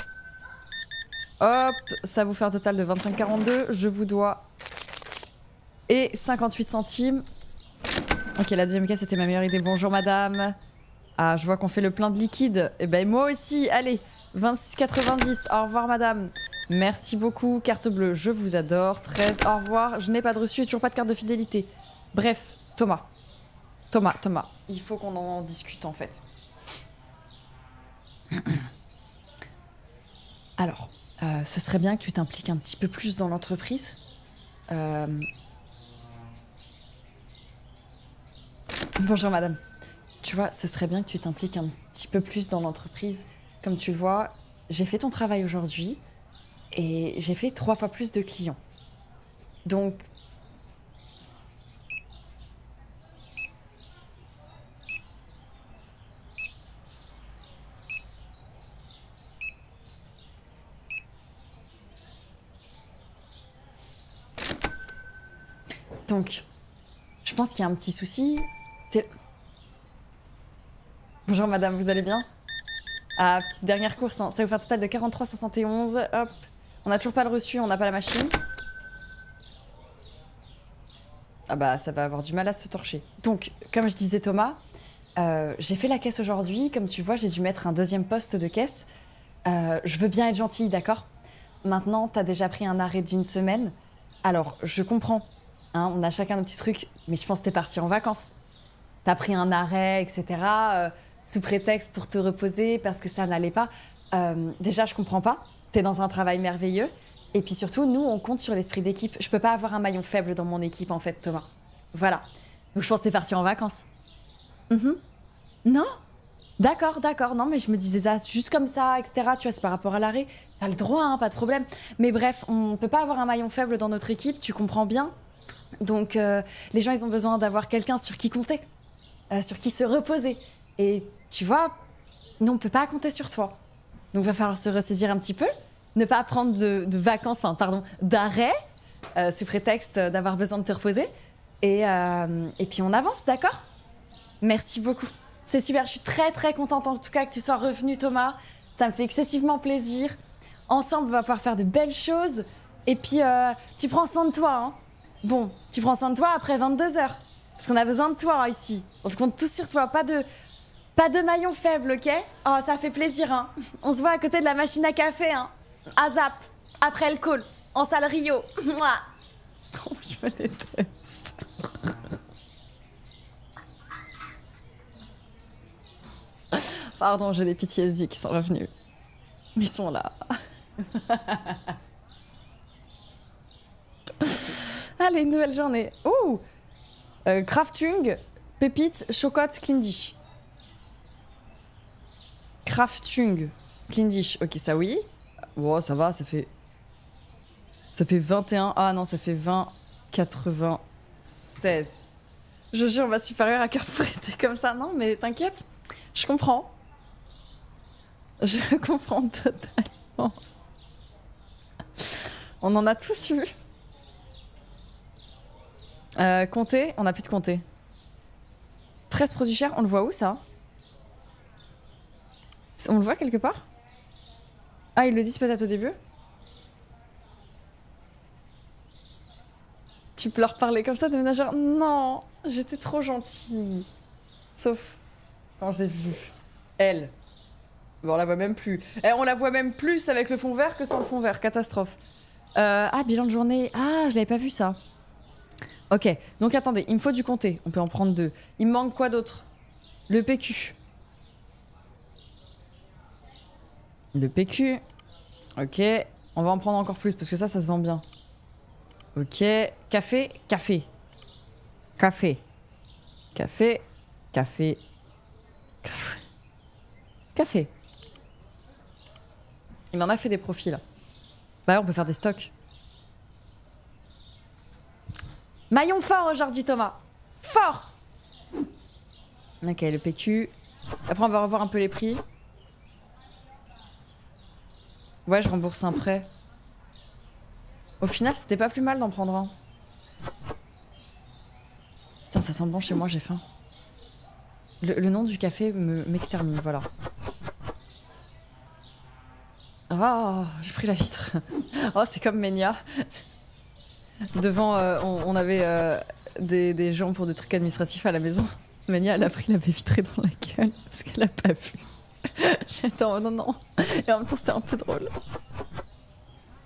Hop, ça vous fait un total de vingt-cinq quarante-deux. Je vous dois... Et cinquante-huit centimes. Ok, la deuxième caisse, c'était ma meilleure idée. Bonjour, madame. Ah, je vois qu'on fait le plein de liquide. Eh ben, moi aussi. Allez, vingt-six quatre-vingt-dix. Au revoir, madame. Merci beaucoup, carte bleue, je vous adore. treize, au revoir. Je n'ai pas de reçu et toujours pas de carte de fidélité. Bref, Thomas. Thomas, Thomas, il faut qu'on en discute en fait. Alors, euh, ce serait bien que tu t'impliques un petit peu plus dans l'entreprise. Euh... Bonjour madame. Tu vois, ce serait bien que tu t'impliques un petit peu plus dans l'entreprise. Comme tu le vois, j'ai fait ton travail aujourd'hui et j'ai fait trois fois plus de clients. Donc... Donc, je pense qu'il y a un petit souci. T'es... Bonjour madame, vous allez bien? Ah, petite dernière course, hein. Ça vous fait un total de quarante-trois virgule soixante et onze. Hop. On n'a toujours pas le reçu, on n'a pas la machine. Ah bah, ça va avoir du mal à se torcher. Donc, comme je disais Thomas, euh, j'ai fait la caisse aujourd'hui. Comme tu vois, j'ai dû mettre un deuxième poste de caisse. Euh, je veux bien être gentille, d'accord? Maintenant, t'as déjà pris un arrêt d'une semaine. Alors, je comprends. Hein, on a chacun nos petits trucs, mais je pense que t'es parti en vacances. T'as pris un arrêt, et cetera, euh, sous prétexte pour te reposer parce que ça n'allait pas. Euh, déjà, je comprends pas. T'es dans un travail merveilleux. Et puis surtout, nous, on compte sur l'esprit d'équipe. Je peux pas avoir un maillon faible dans mon équipe, en fait, Thomas. Voilà. Donc, je pense que t'es parti en vacances. Mm-hmm. Non? D'accord, d'accord. Non, mais je me disais ça juste comme ça, et cetera. Tu vois, c'est par rapport à l'arrêt. T'as le droit, hein, pas de problème. Mais bref, on peut pas avoir un maillon faible dans notre équipe, tu comprends bien. Donc, euh, les gens, ils ont besoin d'avoir quelqu'un sur qui compter, euh, sur qui se reposer. Et tu vois, nous, on peut pas compter sur toi. Donc, il va falloir se ressaisir un petit peu, ne pas prendre de, de vacances, enfin, pardon, d'arrêt, euh, sous prétexte d'avoir besoin de te reposer. Et, euh, et puis, on avance, d'accord? Merci beaucoup. C'est super, je suis très, très contente en tout cas que tu sois revenu, Thomas. Ça me fait excessivement plaisir. Ensemble, on va pouvoir faire de belles choses. Et puis, euh, tu prends soin de toi, hein. Bon, tu prends soin de toi après vingt-deux heures. Parce qu'on a besoin de toi, hein, ici. On se compte tous sur toi. Pas de, pas de maillon faible, ok? Oh, ça fait plaisir, hein. On se voit à côté de la machine à café, hein. À Zap, après le call, en salle Rio. Mouah. Oh, je me déteste. Pardon, j'ai des P T S D qui sont revenus. Ils sont là. Allez, une nouvelle journée. Ouh, euh, Craftung, Pépite, Chocotte, Clean Dish. Craftung, Clean Dish. Ok, ça oui. Oh, ça va, ça fait... Ça fait vingt et un. Ah non, ça fait vingt, quatre-vingt-seize. Je jure, ma supérieure à Carrefour était comme ça. Non, mais t'inquiète, je comprends. Je comprends totalement. On en a tous eu. Euh, compter, on n'a plus de compter. treize produits chers, on le voit où ça? On le voit quelque part? Ah, ils le disent peut-être au début? Tu peux leur parler comme ça de ménagère? Non, j'étais trop gentille. Sauf quand j'ai vu elle. Bon, on la voit même plus. Eh, on la voit même plus avec le fond vert que sans le fond vert. Catastrophe. Euh, ah, bilan de journée. Ah, je l'avais pas vu ça. Ok, donc attendez, il me faut du compter. On peut en prendre deux. Il me manque quoi d'autre? Le P Q. Le P Q. Ok, on va en prendre encore plus parce que ça, ça se vend bien. Ok, café, café. Café. Café, café. Café. Il en a fait des profils là. Bah, on peut faire des stocks. Maillon fort aujourd'hui, Thomas. Fort. Ok, le P Q. Après, on va revoir un peu les prix. Ouais, je rembourse un prêt. Au final, c'était pas plus mal d'en prendre un. Putain, ça sent bon chez moi, j'ai faim. Le, le nom du café me m'extermine, voilà. Oh, j'ai pris la vitre. Oh, c'est comme Ménia. Devant, euh, on, on avait euh, des, des gens pour des trucs administratifs à la maison. Ménia, elle a pris la baie vitrée dans la gueule parce qu'elle a pas vu. J'étais en non, non. Et en même temps, c'était un peu drôle.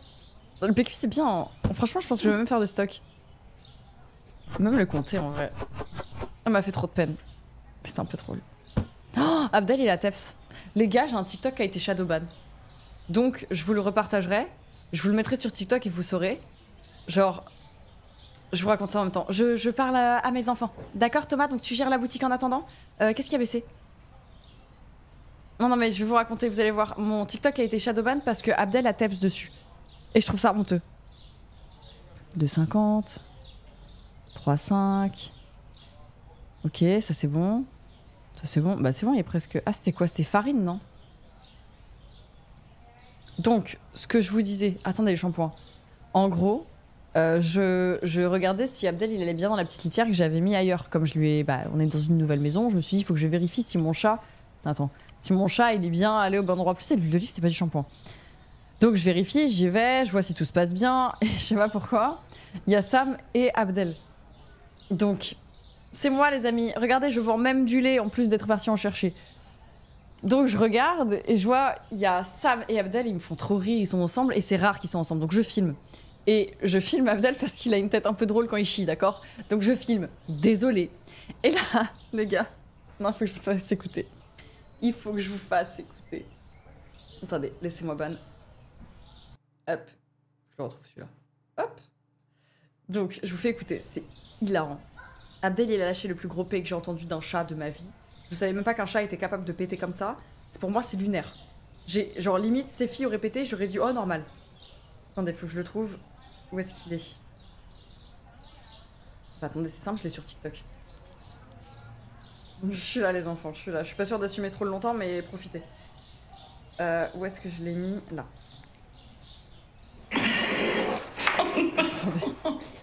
Le P Q c'est bien. Hein. Franchement, je pense que je vais même faire des stocks. Même le compter en vrai. Ça m'a fait trop de peine. C'est un peu drôle. Oh, Abdel il a Teps. Les gars, j'ai un TikTok qui a été shadowban. Donc je vous le repartagerai. Je vous le mettrai sur TikTok et vous saurez. Genre, je vous raconte ça en même temps. Je, je parle à, à mes enfants. D'accord Thomas, donc tu gères la boutique en attendant. euh, Qu'est-ce qui a baissé? Non non mais je vais vous raconter, vous allez voir. Mon TikTok a été shadowban parce que Abdel a Teps dessus. Et je trouve ça honteux. deux cinquante. trois cinq. Ok, ça c'est bon. Ça c'est bon. Bah c'est bon, il est presque... Ah c'était quoi? C'était farine, non? Donc, ce que je vous disais... Attendez les shampoings. En gros, euh, je, je regardais si Abdel il allait bien dans la petite litière que j'avais mis ailleurs. Comme je lui ai... Bah on est dans une nouvelle maison, je me suis dit il faut que je vérifie si mon chat... Attends. Si mon chat il est bien allé au bon endroit. Plus c'est de l'huile d'olive, c'est pas du shampoing. Donc je vérifie, j'y vais, je vois si tout se passe bien. Et je sais pas pourquoi. Il y a Sam et Abdel. Donc, c'est moi les amis. Regardez, je vends même du lait en plus d'être parti en chercher. Donc je regarde et je vois, il y a Sam et Abdel, ils me font trop rire, ils sont ensemble et c'est rare qu'ils soient ensemble. Donc je filme. Et je filme Abdel parce qu'il a une tête un peu drôle quand il chie, d'accord? Donc je filme. Désolée. Et là, les gars, non, il faut que je vous fasse écouter. Il faut que je vous fasse écouter. Attendez, laissez-moi ban. Hop. Je le retrouve celui-là. Hop. Donc, je vous fais écouter, c'est hilarant. Abdel, il a lâché le plus gros P que j'ai entendu d'un chat de ma vie. Je savais même pas qu'un chat était capable de péter comme ça. C'est pour moi, c'est lunaire. J'ai, genre, limite, ces filles auraient pété, j'aurais dit, oh, normal. Attendez, faut que je le trouve. Où est-ce qu'il est, bah, attendez, c'est simple, je l'ai sur TikTok. Je suis là, les enfants, je suis là. Je suis pas sûre d'assumer ce rôle longtemps, mais profitez. Euh, où est-ce que je l'ai mis? Là. Attendez.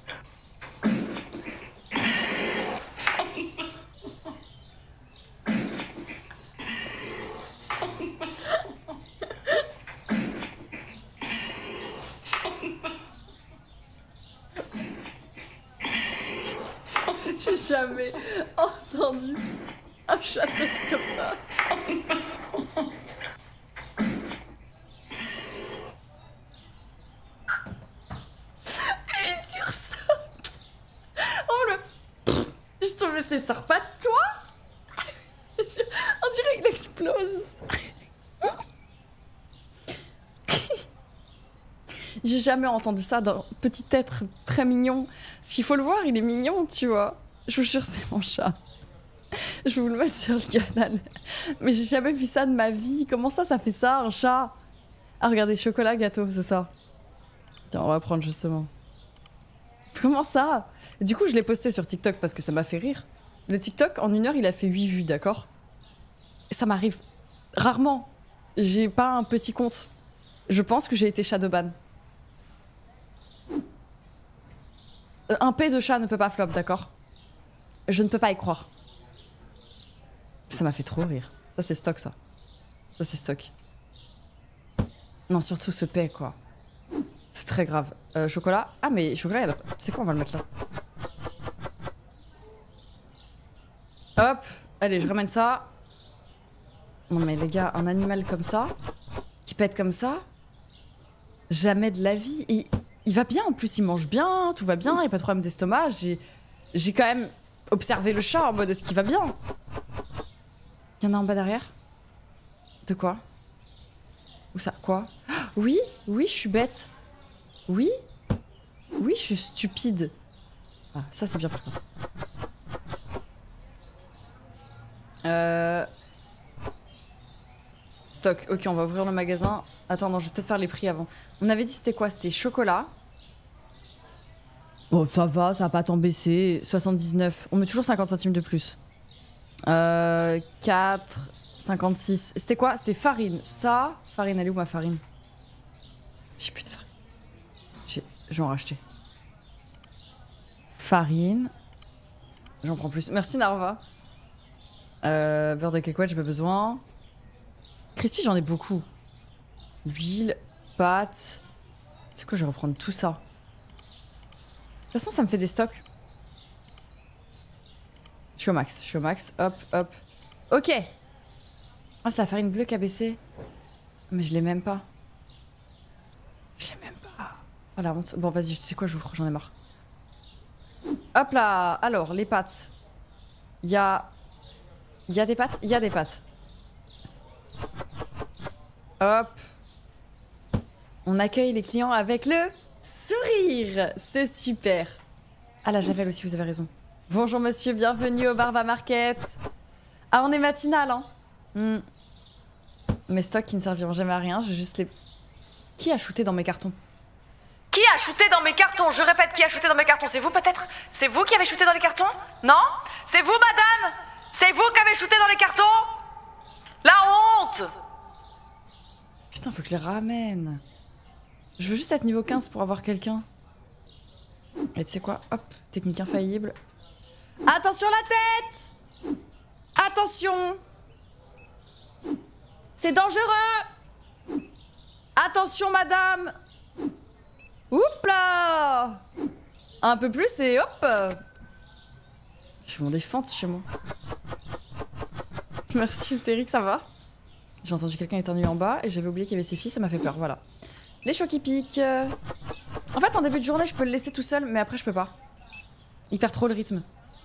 J'ai jamais entendu un chat comme ça. Et sur ça, oh le... Je te mais ça sort pas de toi. On dirait qu'il explose. J'ai jamais entendu ça d'un petit être très mignon. Parce qu'il faut le voir, il est mignon, tu vois. Je vous jure, c'est mon chat. Je vais vous le mettre sur le canal. Mais j'ai jamais vu ça de ma vie. Comment ça, ça fait ça, un chat? Ah, regardez, chocolat, gâteau, c'est ça. Tiens, on va prendre justement. Comment ça? Du coup, je l'ai posté sur TikTok parce que ça m'a fait rire. Le TikTok, en une heure, il a fait huit vues, d'accord? Ça m'arrive rarement. J'ai pas un petit compte. Je pense que j'ai été shadowban. Un P de chat ne peut pas flop, d'accord? Je ne peux pas y croire. Ça m'a fait trop rire. Ça, c'est stock, ça. Ça, c'est stock. Non, surtout ce P, quoi. C'est très grave. Euh, chocolat. Ah, mais chocolat, il y a... Tu sais quoi, on va le mettre là. Hop. Allez, je ramène ça. Non, mais les gars, un animal comme ça, qui pète comme ça, jamais de la vie. Et il va bien, en plus, il mange bien, tout va bien, il n'y a pas de problème d'estomac. J'ai... J'ai quand même observé le chat en mode est-ce qu'il va bien? Il y en a en bas derrière? De quoi? Où ça? Quoi? Oui, oui, je suis bête. Oui, oui, je suis stupide. Ah, ça c'est bien par contre. Euh... Stock. Ok, on va ouvrir le magasin. Attends, non, je vais peut-être faire les prix avant. On avait dit c'était quoi? C'était chocolat. Bon, ça va, ça va pas tant baisser. soixante-dix-neuf. On met toujours cinquante centimes de plus. Euh... quatre... cinquante-six. C'était quoi? C'était farine. Ça... Farine, elle est où ma farine? J'ai plus de farine. Je vais en racheter. Farine. J'en prends plus. Merci Narva. Euh, beurre de cacahuète, j'ai pas besoin. Crispy, j'en ai beaucoup. Huile, pâte. C'est quoi, je vais reprendre tout ça. De toute façon, ça me fait des stocks. Je suis au max, je suis au max. Hop, hop. Ok. Ah, c'est la farine bleue qui a baissé. Mais je l'ai même pas. Je l'ai même pas. Oh la honte. Bon, vas-y, tu sais quoi, j'ouvre, j'en ai marre. Hop là. Alors, les pâtes. Il y a... Il y a des pâtes, il y a des pâtes. Hop. On accueille les clients avec le sourire. C'est super. Ah, la javel aussi, vous avez raison. Bonjour monsieur, bienvenue au Barba Market. Ah, on est matinal, hein. Mm. Mes stocks qui ne serviront jamais à rien, je vais juste les... Qui a shooté dans mes cartons? Qui a shooté dans mes cartons? Je répète, qui a shooté dans mes cartons? C'est vous peut-être? C'est vous qui avez shooté dans les cartons? Non? C'est vous, madame? C'est vous qui avez shooté dans les cartons? La honte! Putain, faut que je les ramène. Je veux juste être niveau quinze pour avoir quelqu'un. Et tu sais quoi? Hop, technique infaillible. Attention la tête! Attention! C'est dangereux! Attention madame! Oups là! Un peu plus et hop! Je vends des fentes chez moi. Merci Ultéric, ça va? J'ai entendu quelqu'un éternuer en bas et j'avais oublié qu'il y avait ses filles, ça m'a fait peur, voilà. Les chocs qui piquent. En fait, en début de journée, je peux le laisser tout seul, mais après, je peux pas. Il perd trop le rythme.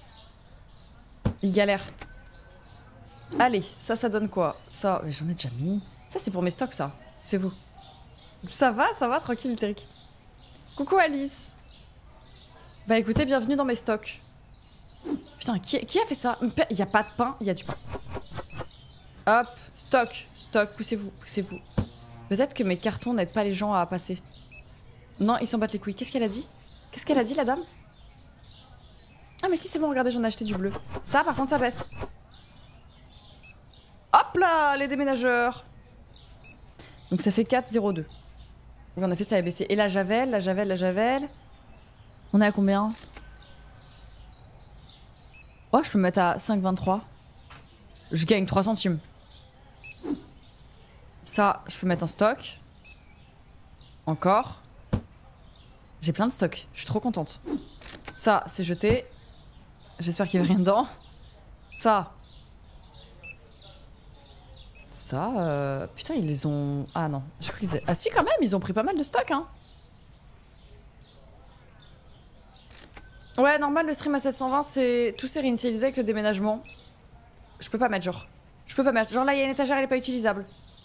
Il galère. Allez, ça, ça donne quoi? Ça, j'en ai déjà mis. Ça, c'est pour mes stocks, ça. C'est vous. Ça va, ça va, tranquille, Ultéric. Coucou Alice. Bah écoutez, bienvenue dans mes stocks. Putain, qui, qui a fait ça? Il y a pas de pain, il y a du pain. Hop, stock, stock, poussez-vous, poussez-vous. Peut-être que mes cartons n'aident pas les gens à passer. Non, ils s'en battent les couilles. Qu'est-ce qu'elle a dit? Qu'est-ce qu'elle a dit, la dame? Ah mais si, c'est bon, regardez, j'en ai acheté du bleu. Ça, par contre, ça baisse. Hop là, les déménageurs. Donc ça fait quatre zéro deux. Oui, en effet, ça a baissé. Et la javel, la javel, la javel. On est à combien? Oh, je peux me mettre à cinq vingt-trois. Je gagne trois centimes. Ça, je peux mettre en stock. Encore. J'ai plein de stocks. Je suis trop contente. Ça, c'est jeté. J'espère qu'il n'y avait rien dedans. Ça. Ça, euh... putain, ils les ont... Ah non, je crois qu'ils... Ah si, quand même, ils ont pris pas mal de stocks, hein. Ouais, normal, le stream à sept cent vingt, c'est... Tout s'est réinitialisé avec le déménagement. Je peux pas mettre, genre. Je peux pas mettre. Genre là, il y a une étagère, elle est pas utilisable.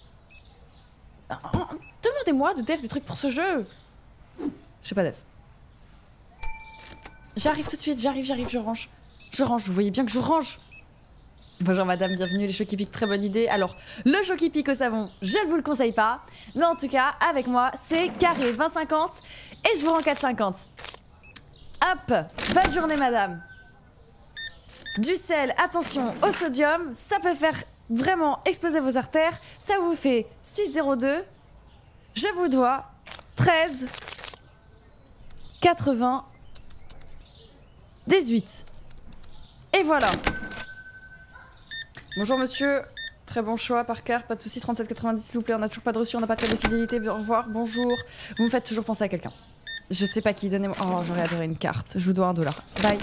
Demandez-moi de dev des trucs pour ce jeu. Je sais pas dev. J'arrive tout de suite, j'arrive, j'arrive, je range. Je range, vous voyez bien que je range. Bonjour madame, bienvenue, les chocs qui piquent, très bonne idée. Alors, le choc qui pique au savon, je ne vous le conseille pas. Mais en tout cas, avec moi, c'est carré vingt cinquante et je vous rends quatre cinquante. Hop, bonne journée madame. Du sel, attention au sodium, ça peut faire vraiment exploser vos artères. Ça vous fait six zéro deux. Je vous dois treize quatre-vingt-dix-huit. Et voilà. Bonjour monsieur. Très bon choix par carte, pas de soucis. trente-sept quatre-vingt-dix s'il vous plaît. On n'a toujours pas de reçu, on n'a pas de code de fidélité. Au revoir, bonjour. Vous me faites toujours penser à quelqu'un. Je sais pas qui, donnez-moi. Oh, j'aurais adoré une carte. Je vous dois un dollar. Bye.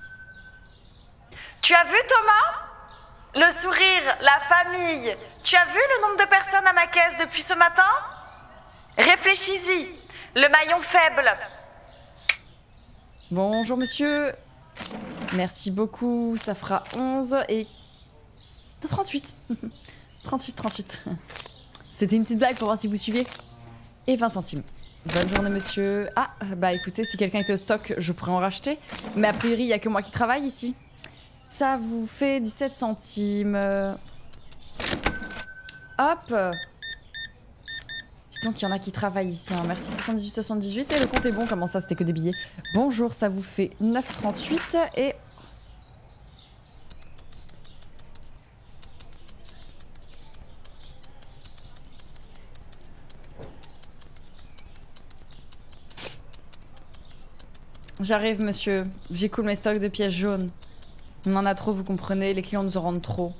Tu as vu Thomas? Le sourire, la famille. Tu as vu le nombre de personnes à ma caisse depuis ce matin? Réfléchis-y. Le maillon faible. Bonjour monsieur. Merci beaucoup. Ça fera onze et... trente-huit. trente-huit, trente-huit. C'était une petite blague pour voir si vous suivez. Et vingt centimes. Bonne journée monsieur. Ah, bah écoutez, si quelqu'un était au stock, je pourrais en racheter. Mais a priori, il n'y a que moi qui travaille ici. Ça vous fait dix-sept centimes. Hop. Dis donc qu'il y en a qui travaillent ici. Hein. Merci soixante-dix-huit soixante-dix-huit. Et le compte est bon. Comment ça, c'était que des billets? Bonjour, ça vous fait neuf trente-huit. Et... J'arrive, monsieur. J'écoule mes stocks de pièces jaunes. On en a trop, vous comprenez. Les clients nous en rendent trop.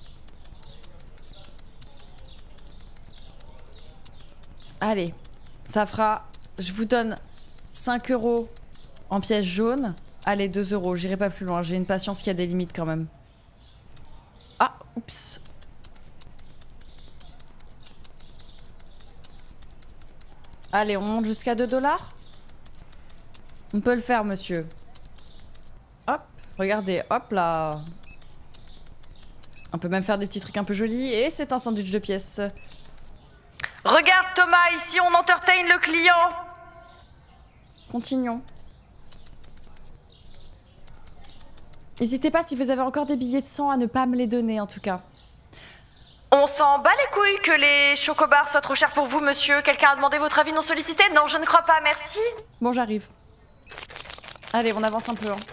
Allez. Ça fera... Je vous donne cinq euros en pièces jaunes. Allez, deux euros. J'irai pas plus loin. J'ai une patience qui a des limites quand même. Ah, oups. Allez, on monte jusqu'à deux dollars. On peut le faire, monsieur. Hop, regardez, hop là. On peut même faire des petits trucs un peu jolis. Et c'est un sandwich de pièces. Regarde Thomas, ici on entertain le client. Continuons. N'hésitez pas si vous avez encore des billets de sang à ne pas me les donner en tout cas. On s'en bat les couilles que les chocobars soient trop chers pour vous, monsieur. Quelqu'un a demandé votre avis non sollicité? Non, je ne crois pas, merci. Bon, j'arrive. Allez, on avance un peu. Hein.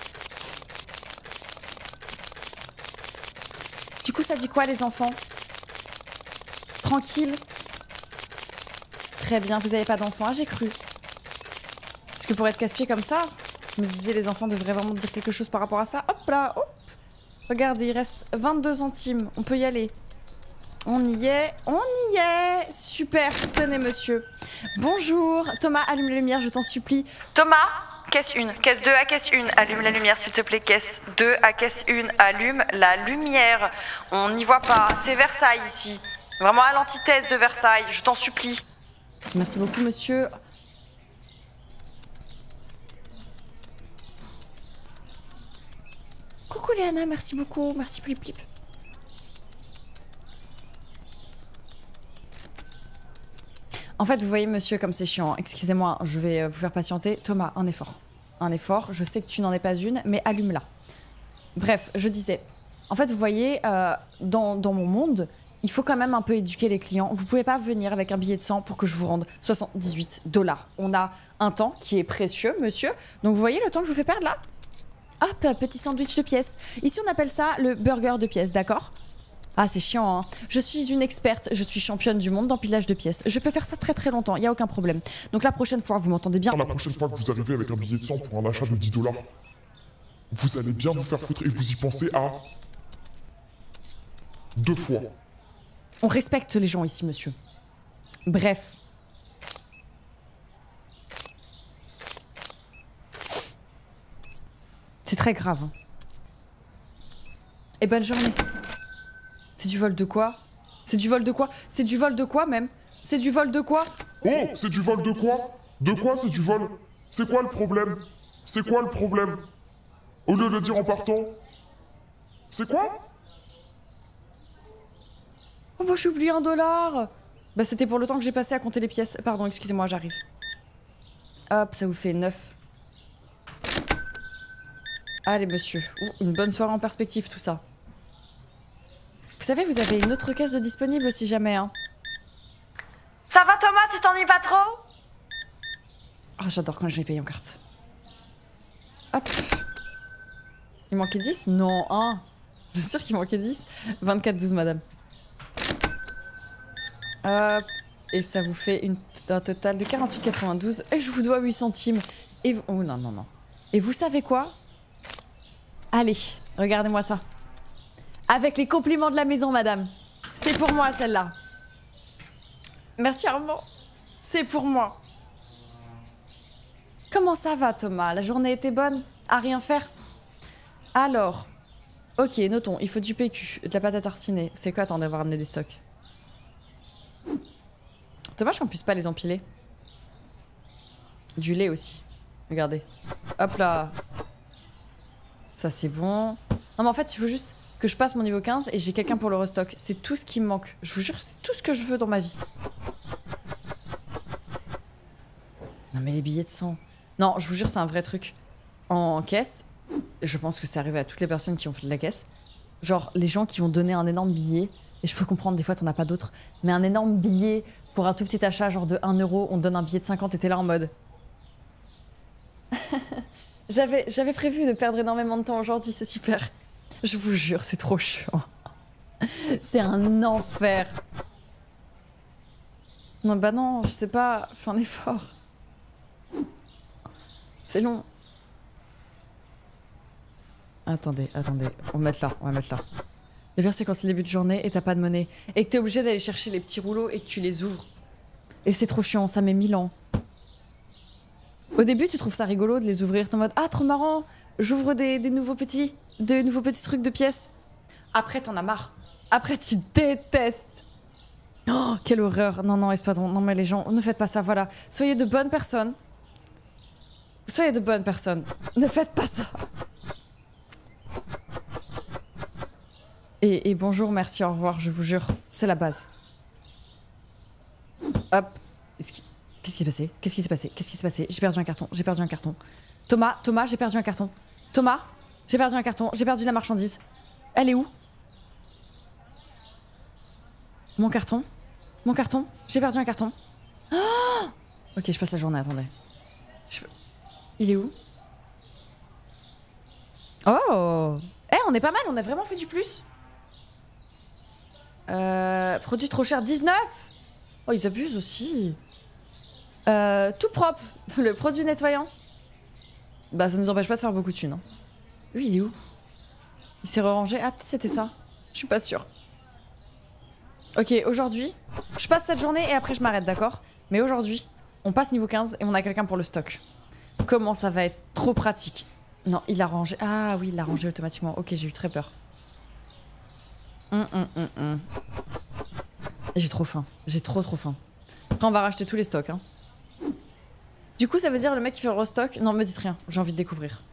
Du coup, ça dit quoi, les enfants? Tranquille. Très bien, vous avez pas d'enfants. Ah, j'ai cru. Parce que pour être casse-pied comme ça, je me disais, les enfants devraient vraiment dire quelque chose par rapport à ça. Hop là, hop. Regardez, il reste vingt-deux centimes. On peut y aller. On y est, on y est. Super, tenez monsieur. Bonjour. Thomas, allume la lumière, je t'en supplie. Thomas, caisse un, caisse deux à caisse un, allume la lumière s'il te plaît, caisse deux à caisse un, allume la lumière. On n'y voit pas, c'est Versailles ici. Vraiment à l'antithèse de Versailles, je t'en supplie. Merci beaucoup monsieur. Coucou Léana, merci beaucoup, merci Plip Plip. En fait, vous voyez, monsieur, comme c'est chiant. Excusez-moi, je vais vous faire patienter. Thomas, un effort. Un effort. Je sais que tu n'en es pas une, mais allume-la. Bref, je disais. En fait, vous voyez, euh, dans, dans mon monde, il faut quand même un peu éduquer les clients. Vous pouvez pas venir avec un billet de sang pour que je vous rende soixante-dix-huit dollars. On a un temps qui est précieux, monsieur. Donc, vous voyez le temps que je vous fais perdre là? Hop, petit sandwich de pièces. Ici, on appelle ça le burger de pièces, d'accord? Ah, c'est chiant, hein. Je suis une experte, je suis championne du monde d'empilage de pièces. Je peux faire ça très très longtemps, il n'y a aucun problème. Donc la prochaine fois, vous m'entendez bien? La prochaine fois que vous arrivez avec un billet de sang pour un achat de dix dollars, vous allez bien vous faire foutre et vous y pensez à... deux fois. On respecte les gens ici, monsieur. Bref. C'est très grave. Hein. Et bonne journée. C'est du vol de quoi? C'est du vol de quoi? C'est du vol de quoi même? C'est du vol de quoi? Oh, c'est du vol de quoi? De quoi c'est du vol? C'est quoi le problème? C'est quoi le problème? Au lieu de le dire en partant. C'est quoi? Oh bah j'ai oublié un dollar. Bah c'était pour le temps que j'ai passé à compter les pièces. Pardon, excusez-moi, j'arrive. Hop, ça vous fait neuf. Allez monsieur. Ouh, une bonne soirée en perspective tout ça. Vous savez, vous avez une autre caisse de disponible si jamais, hein. Ça va Thomas, tu t'ennuies pas trop? Ah, oh, j'adore quand je vais payer en carte. Hop. Il manquait dix? Non, un. Bien sûr qu'il manquait dix. vingt-quatre douze, madame. Hop. Et ça vous fait une, un total de quarante-huit quatre-vingt-douze. Et je vous dois huit centimes. Et vous... Oh non, non, non. Et vous savez quoi? Allez, regardez-moi ça. Avec les compliments de la maison, madame. C'est pour moi, celle-là. Merci, Armand. C'est pour moi. Comment ça va, Thomas? La journée était bonne? À rien faire? Alors. Ok, notons. Il faut du P Q, de la pâte à tartiner. C'est quoi, attendez, on va ramener des stocks. Dommage qu'on puisse pas les empiler. Du lait aussi. Regardez. Hop là. Ça, c'est bon. Non, mais en fait, il faut juste... que je passe mon niveau quinze et j'ai quelqu'un pour le restock. C'est tout ce qui me manque. Je vous jure, c'est tout ce que je veux dans ma vie. Non mais les billets de sang. Non, je vous jure, c'est un vrai truc. En caisse, je pense que c'est arrivé à toutes les personnes qui ont fait de la caisse. Genre, les gens qui vont donner un énorme billet, et je peux comprendre, des fois, t'en as pas d'autres, mais un énorme billet pour un tout petit achat, genre de un euro, on te donne un billet de cinquante et t'es là en mode... J'avais j'avais prévu de perdre énormément de temps aujourd'hui, c'est super. Je vous jure, c'est trop chiant. C'est un enfer. Non, bah non, je sais pas, fais un effort. C'est long. Attendez, attendez, on va mettre là, on va mettre là. Le pire, c'est quand c'est le début de journée et t'as pas de monnaie. Et que t'es obligé d'aller chercher les petits rouleaux et que tu les ouvres. Et c'est trop chiant, ça met mille ans. Au début, tu trouves ça rigolo de les ouvrir. T'es en mode, ah, trop marrant, j'ouvre des, des nouveaux petits, des nouveaux petits trucs de pièces. Après, t'en as marre. Après, tu détestes. Oh, quelle horreur. Non, non, espadron. Non, mais les gens, ne faites pas ça, voilà. Soyez de bonnes personnes. Soyez de bonnes personnes. Ne faites pas ça. Et, et bonjour, merci, au revoir, je vous jure. C'est la base. Hop. Qu'est-ce qui Qu'est-ce qui s'est passé? Qu'est-ce qui s'est passé? Qu'est-ce qui s'est passé? J'ai perdu un carton. J'ai perdu un carton. Thomas, Thomas, j'ai perdu un carton. Thomas, j'ai perdu un carton. J'ai perdu la marchandise. Elle est où? Mon carton? Mon carton? J'ai perdu un carton. Oh, ok, je passe la journée, attendez. Je... Il est où? Oh! Eh, on est pas mal, on a vraiment fait du plus. Euh, produit trop cher, dix-neuf. Oh, ils abusent aussi. Euh, tout propre, le produit nettoyant. Bah, ça nous empêche pas de faire beaucoup de thunes. Hein. Lui, il est où? Il s'est rerangé. Ah, peut-être c'était ça. Je suis pas sûre. Ok, aujourd'hui, je passe cette journée et après je m'arrête, d'accord? Mais aujourd'hui, on passe niveau quinze et on a quelqu'un pour le stock. Comment ça va être trop pratique. Non, il l'a rangé. Ah oui, il l'a rangé automatiquement. Ok, j'ai eu très peur. Hum, hum, hum, hum. J'ai trop faim. J'ai trop trop faim. Après, on va racheter tous les stocks. Hein. Du coup, ça veut dire le mec qui fait le restock. Non, me dites rien. J'ai envie de découvrir.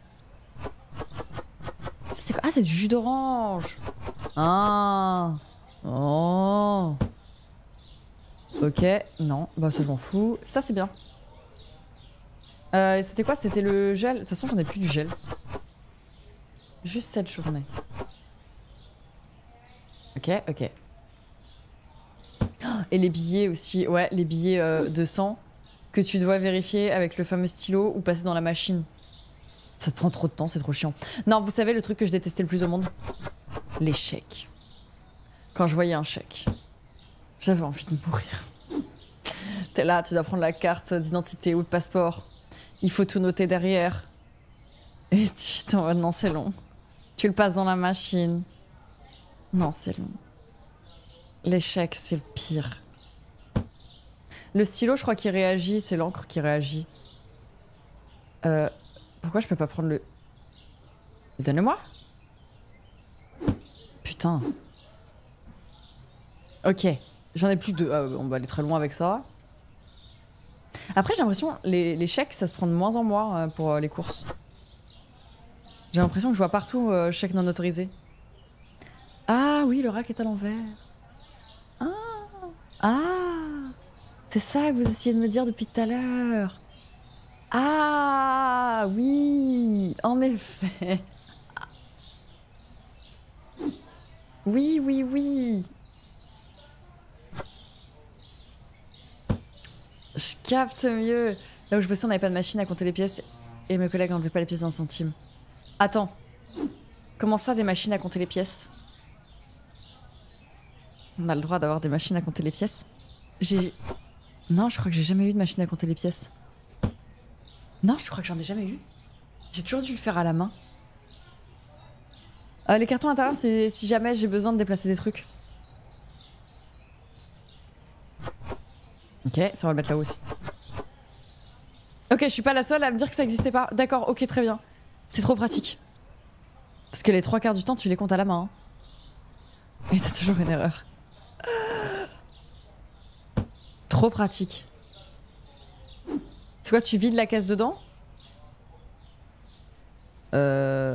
Ça, c'est quoi? Ah, c'est du jus d'orange. Ah. Oh. Ok. Non. Bah, ça, je m'en fous. Ça, c'est bien. Euh, c'était quoi? C'était le gel. De toute façon, j'en ai plus du gel. Juste cette journée. Ok, ok. Et les billets aussi. Ouais, les billets euh, de cent que tu dois vérifier avec le fameux stylo ou passer dans la machine. Ça te prend trop de temps, c'est trop chiant. Non, vous savez le truc que je détestais le plus au monde? Les chèques. Quand je voyais un chèque, j'avais envie de mourir. T'es là, tu dois prendre la carte d'identité ou le passeport. Il faut tout noter derrière. Et tu t'en vas, non, c'est long. Tu le passes dans la machine. Non, c'est long. Les chèques, c'est le pire. Le stylo, je crois qu'il réagit. C'est l'encre qui réagit. Euh, pourquoi je peux pas prendre le... Donne-le-moi. Putain. Ok. J'en ai plus de... Ah, on va aller très loin avec ça. Après, j'ai l'impression les, les chèques, ça se prend de moins en moins euh, pour euh, les courses. J'ai l'impression que je vois partout euh, chèques non autorisés. Ah oui, le rack est à l'envers. Ah, ah, c'est ça que vous essayez de me dire depuis tout à l'heure. Ah oui, en effet. Oui, oui, oui. Je capte mieux. Là où je bossais, on n'avait pas de machine à compter les pièces et mes collègues n'enlevaient pas les pièces d'un centime. Attends. Comment ça, des machines à compter les pièces? On a le droit d'avoir des machines à compter les pièces? J'ai... Non, je crois que j'ai jamais eu de machine à compter les pièces. Non, je crois que j'en ai jamais eu. J'ai toujours dû le faire à la main. Euh, les cartons intérieurs, c'est si jamais j'ai besoin de déplacer des trucs. Ok, ça va le mettre là aussi. Ok, je suis pas la seule à me dire que ça existait pas. D'accord, ok, très bien. C'est trop pratique. Parce que les trois quarts du temps, tu les comptes à la main. Hein. Et t'as toujours une erreur. Trop pratique. C'est quoi, tu vides la caisse dedans? Euh...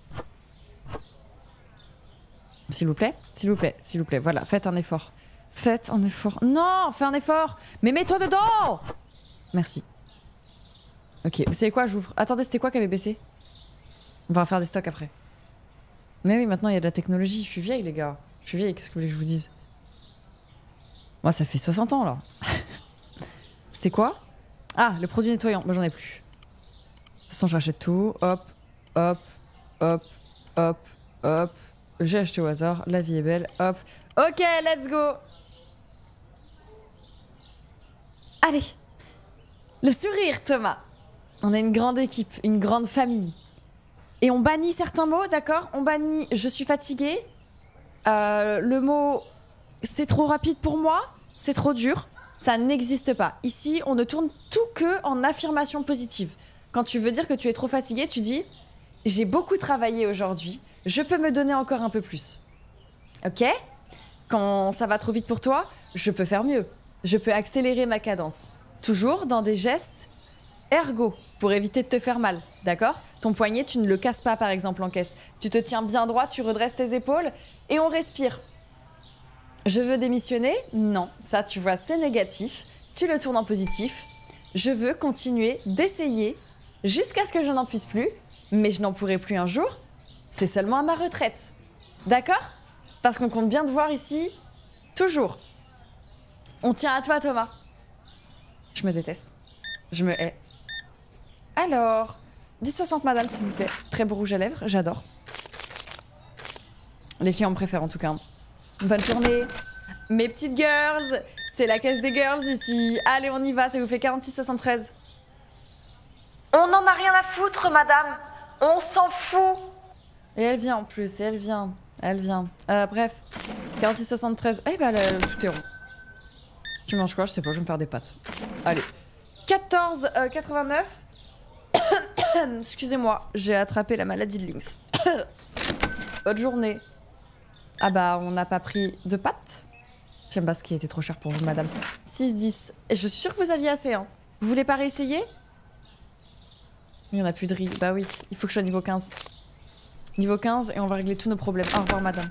S'il vous plaît, s'il vous plaît, s'il vous plaît. Voilà, faites un effort. Faites un effort. Non, fais un effort. Mais mets-toi dedans. Merci. Ok, vous savez quoi, j'ouvre. Attendez, c'était quoi qui avait baissé? On va faire des stocks après. Mais oui, maintenant il y a de la technologie. Je suis vieille, les gars. Je suis vieille, qu'est-ce que vous voulez que je vous dise? Moi, ça fait soixante ans, là. C'était quoi? Ah, le produit nettoyant. Moi, j'en ai plus. De toute façon, je rachète tout. Hop, hop, hop, hop, hop. J'ai acheté au hasard. La vie est belle. Hop. Ok, let's go. Allez. Le sourire, Thomas. On a une grande équipe, une grande famille. Et on bannit certains mots, d'accord? On bannit « je suis fatiguée ». Euh, le mot « c'est trop rapide pour moi », c'est trop dur. Ça n'existe pas. Ici, on ne tourne tout que en affirmation positive. Quand tu veux dire que tu es trop fatigué, tu dis « j'ai beaucoup travaillé aujourd'hui, je peux me donner encore un peu plus ». Ok? Quand ça va trop vite pour toi, je peux faire mieux. Je peux accélérer ma cadence. Toujours dans des gestes Ergo, pour éviter de te faire mal, d'accord? Ton poignet, tu ne le casses pas par exemple en caisse. Tu te tiens bien droit, tu redresses tes épaules et on respire. Je veux démissionner? Non, ça tu vois c'est négatif. Tu le tournes en positif. Je veux continuer d'essayer jusqu'à ce que je n'en puisse plus, mais je n'en pourrai plus un jour. C'est seulement à ma retraite. D'accord? Parce qu'on compte bien te voir ici, toujours. On tient à toi Thomas. Je me déteste. Je me hais. Alors, dix soixante madame s'il vous plaît. Très beau rouge à lèvres, j'adore. Les clients me préfèrent en tout cas. Bonne journée. Mes petites girls, c'est la caisse des girls ici. Allez, on y va, ça vous fait quarante-six soixante-treize. On n'en a rien à foutre, madame. On s'en fout. Et elle vient en plus, et elle vient. Elle vient. Euh, bref, quarante-six soixante-treize. Eh ben, là, tout est rond. Tu manges quoi? Je sais pas, je vais me faire des pâtes. Allez. quatorze quatre-vingt-neuf. Excusez-moi, j'ai attrapé la maladie de Lynx. Bonne journée. Ah bah, on n'a pas pris de pâtes. J'aime pas ce qui a été trop cher pour vous, madame. six dix. Et je suis sûre que vous aviez assez, hein. Vous voulez pas réessayer? Il y en a plus de riz. Bah oui, il faut que je sois niveau quinze. Niveau quinze et on va régler tous nos problèmes. Au revoir, madame.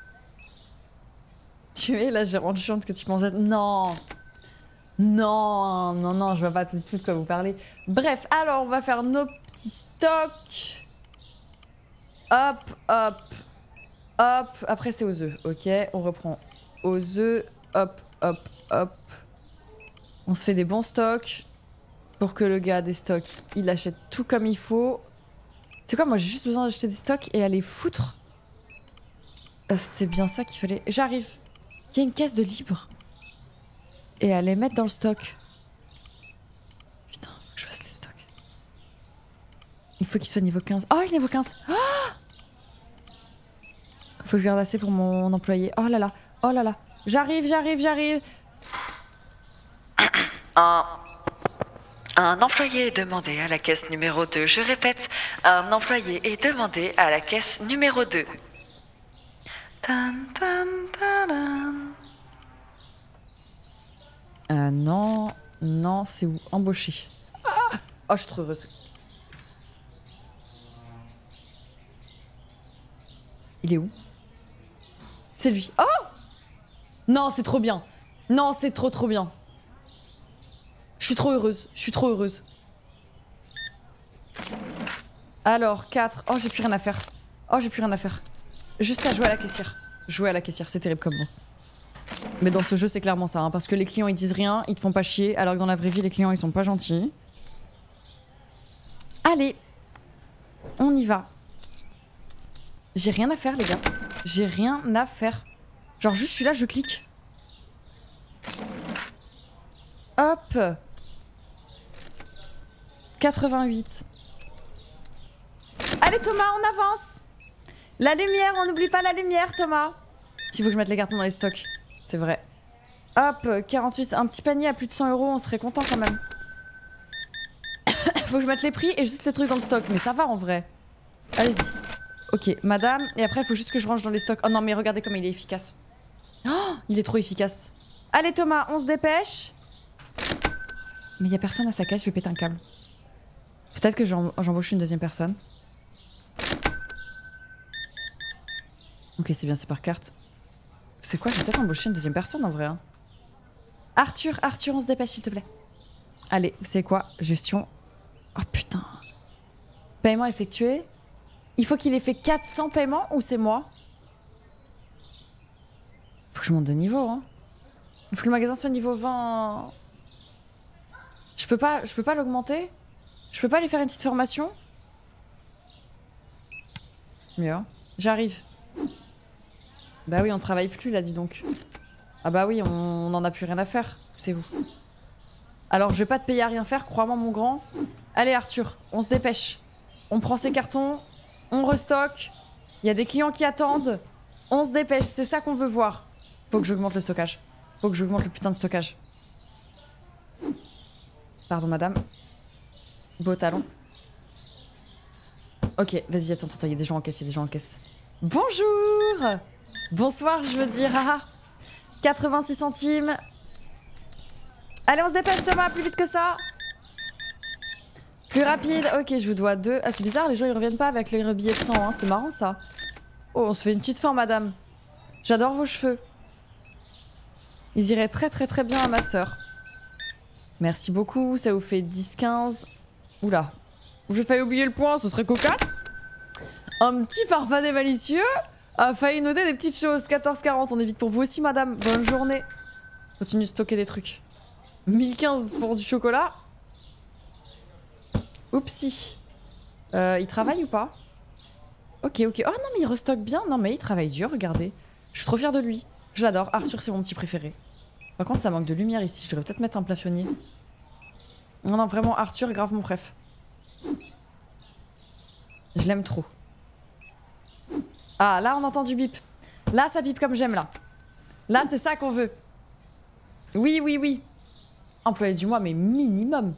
Tu es la gérante chiante que tu pensais... Non. Non, non, non, je vois pas tout de suite de quoi vous parlez. Bref, alors on va faire nos petits stocks. Hop, hop, hop. Après, c'est aux œufs, ok? On reprend aux œufs. Hop, hop, hop. On se fait des bons stocks. Pour que le gars des stocks, il achète tout comme il faut. C'est quoi, moi j'ai juste besoin d'acheter des stocks et aller foutre. Euh, C'était bien ça qu'il fallait. J'arrive. Il y a une caisse de libre. Et à les mettre dans le stock. Putain, faut que je fasse les stocks. Il faut qu'il soit niveau quinze. Oh, il est niveau quinze. Oh, faut que je garde assez pour mon employé. Oh là là, oh là là. J'arrive, j'arrive, j'arrive. Un... Un employé est demandé à la caisse numéro deux. Je répète, un employé est demandé à la caisse numéro deux. Tan, tan, tan. Euh, non, non, c'est où? Embauché. Ah, oh, je suis trop heureuse. Il est où? C'est lui. Oh! Non, c'est trop bien. Non, c'est trop trop bien. Je suis trop heureuse. Je suis trop heureuse. Alors, quatre. Oh, j'ai plus rien à faire. Oh, j'ai plus rien à faire. Juste à jouer à la caissière. Jouer à la caissière, c'est terrible comme mot. Mais dans ce jeu, c'est clairement ça. Hein, parce que les clients, ils disent rien, ils te font pas chier. Alors que dans la vraie vie, les clients, ils sont pas gentils. Allez. On y va. J'ai rien à faire, les gars. J'ai rien à faire. Genre, juste, je suis là, je clique. Hop. quatre-vingt-huit. Allez, Thomas, on avance. La lumière, on n'oublie pas la lumière, Thomas. S'il faut que je mette les cartons dans les stocks. C'est vrai. Hop, quarante-huit. Un petit panier à plus de cent euros, on serait content quand même. Faut que je mette les prix et juste les trucs dans le stock. Mais ça va en vrai. Allez-y. Ok, madame. Et après, il faut juste que je range dans les stocks. Oh non, mais regardez comme il est efficace. Oh, il est trop efficace. Allez, Thomas, on se dépêche. Mais il y a personne à sa caisse, je vais péter un câble. Peut-être que j'embauche une deuxième personne. Ok, c'est bien, c'est par carte. C'est quoi? Je vais peut-être embaucher une deuxième personne en vrai. Hein. Arthur, Arthur, on se dépêche s'il te plaît. Allez, vous savez quoi? Gestion. Oh putain. Paiement effectué. Il faut qu'il ait fait quatre cents paiements ou c'est moi? Faut que je monte de niveau. Hein. Il faut que le magasin soit niveau vingt. Je peux pas, je peux pas l'augmenter? Je peux pas lui faire une petite formation? Mieux. Hein. J'arrive. Bah oui, on travaille plus là, dis donc. Ah bah oui, on n'en a plus rien à faire. C'est vous. Alors, je vais pas te payer à rien faire, crois-moi, mon grand. Allez, Arthur, on se dépêche. On prend ses cartons, on restocke. Il y a des clients qui attendent. On se dépêche, c'est ça qu'on veut voir. Faut que j'augmente le stockage. Faut que j'augmente le putain de stockage. Pardon, madame. Beau talon. Ok, vas-y, attends, attends, il y a des gens en caisse, il y a des gens en caisse. Bonjour! Bonsoir, je veux dire. Ah, quatre-vingt-six centimes. Allez, on se dépêche, Thomas, plus vite que ça. Plus rapide. Ok, je vous dois deux. Ah, c'est bizarre, les gens ils reviennent pas avec les billets de cent. Hein. C'est marrant ça. Oh, on se fait une petite fin, madame. J'adore vos cheveux. Ils iraient très très très bien à ma sœur. Merci beaucoup. Ça vous fait dix quinze. Oula. J'ai failli oublier le point, ce serait cocasse. Un petit farfadet malicieux a failli noter des petites choses. quatorze quarante, on évite pour vous aussi, madame. Bonne journée. Continue de stocker des trucs. mille quinze pour du chocolat. Oupsie. Euh, il travaille ou pas? Ok, ok. Oh non, mais il restocke bien. Non, mais il travaille dur, regardez. Je suis trop fière de lui. Je l'adore. Arthur, c'est mon petit préféré. Par contre, ça manque de lumière ici. Je devrais peut-être mettre un plafonnier. Non, non, vraiment, Arthur, grave mon préf. Je l'aime trop. Ah, là, on entend du bip. Là, ça bip comme j'aime, là. Là, c'est ça qu'on veut. Oui, oui, oui. Employé du mois, mais minimum.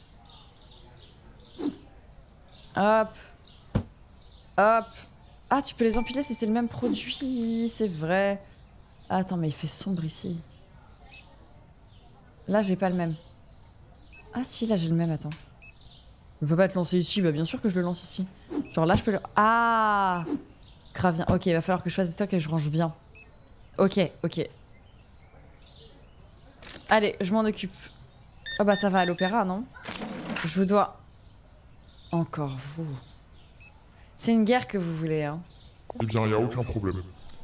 Hop. Hop. Ah, tu peux les empiler si c'est le même produit. C'est vrai. Attends, mais il fait sombre ici. Là, j'ai pas le même. Ah si, là, j'ai le même, attends. Je peux pas te lancer ici. Bah, bien sûr que je le lance ici. Genre là, je peux le... Ah, grave bien. Ok, il va falloir que je fasse des stocks et que je range bien. Ok, ok. Allez, je m'en occupe. Oh bah ça va à l'opéra, non? Je vous dois... Encore vous. C'est une guerre que vous voulez, hein? Eh bien, il n'y a aucun problème.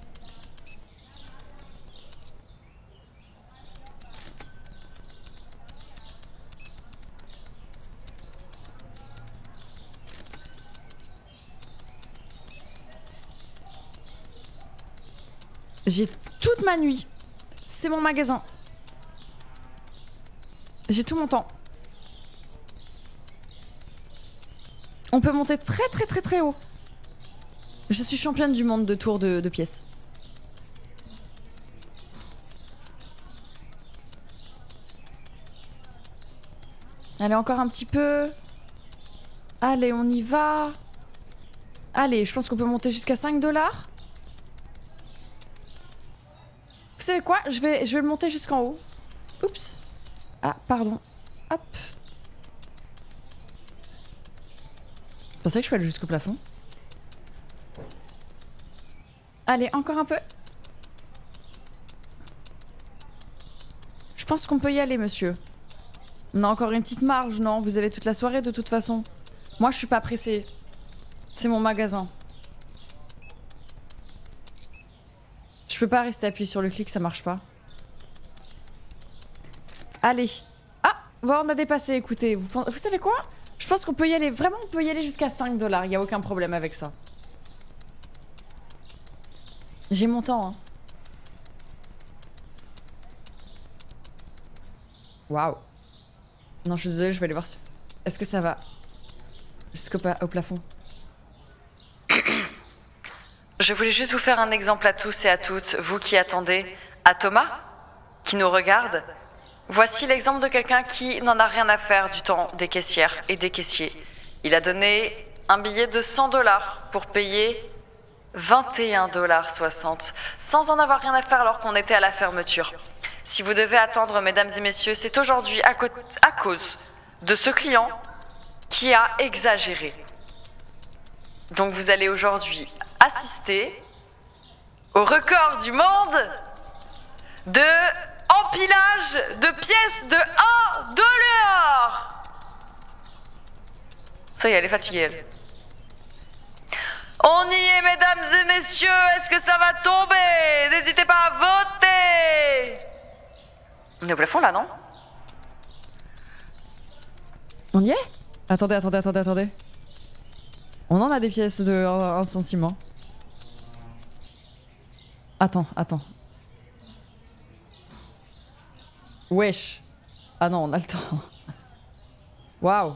J'ai toute ma nuit. C'est mon magasin. J'ai tout mon temps. On peut monter très très très très haut. Je suis championne du monde de tours de, de pièces. Allez, encore un petit peu. Allez, on y va. Allez, je pense qu'on peut monter jusqu'à cinq dollars. Vous savez quoi? Je vais, je vais le monter jusqu'en haut. Oups. Ah, pardon. Hop. Vous pensez que je peux aller jusqu'au plafond? Allez, encore un peu. Je pense qu'on peut y aller, monsieur. On a encore une petite marge, non? Vous avez toute la soirée de toute façon. Moi, je suis pas pressée. C'est mon magasin. Je peux pas rester appuyé sur le clic, ça marche pas. Allez. Ah, bon, on a dépassé, écoutez. Vous, vous savez quoi? Je pense qu'on peut y aller. Vraiment, on peut y aller jusqu'à cinq dollars. Il y a aucun problème avec ça. J'ai mon temps, hein. Waouh. Non, je suis désolée, je vais aller voir si... Est-ce que ça va jusqu'au au plafond? Je voulais juste vous faire un exemple à tous et à toutes, vous qui attendez, à Thomas, qui nous regarde. Voici l'exemple de quelqu'un qui n'en a rien à faire du temps des caissières et des caissiers. Il a donné un billet de cent dollars pour payer vingt et un dollars soixante, sans en avoir rien à faire alors qu'on était à la fermeture. Si vous devez attendre, mesdames et messieurs, c'est aujourd'hui à, à cause de ce client qui a exagéré. Donc vous allez aujourd'hui assister au record du monde de empilage de pièces de un dollar. Ça y est, elle est fatiguée, elle. On y est, mesdames et messieurs. Est-ce que ça va tomber? N'hésitez pas à voter. On est au plafond, là, non? On y est? Attendez, attendez, attendez, attendez. On en a des pièces de un centime. Hein. Attends, attends. Wesh. Ah non, on a le temps. Waouh.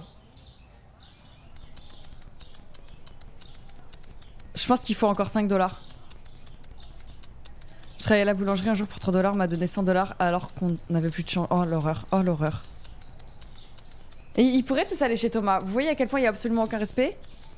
Je pense qu'il faut encore cinq dollars. Je travaillais à la boulangerie un jour pour trois dollars, on m'a donné cent dollars alors qu'on n'avait plus de chance. Oh l'horreur, oh l'horreur. Et ils pourraient tous aller chez Thomas. Vous voyez à quel point il n'y a absolument aucun respect?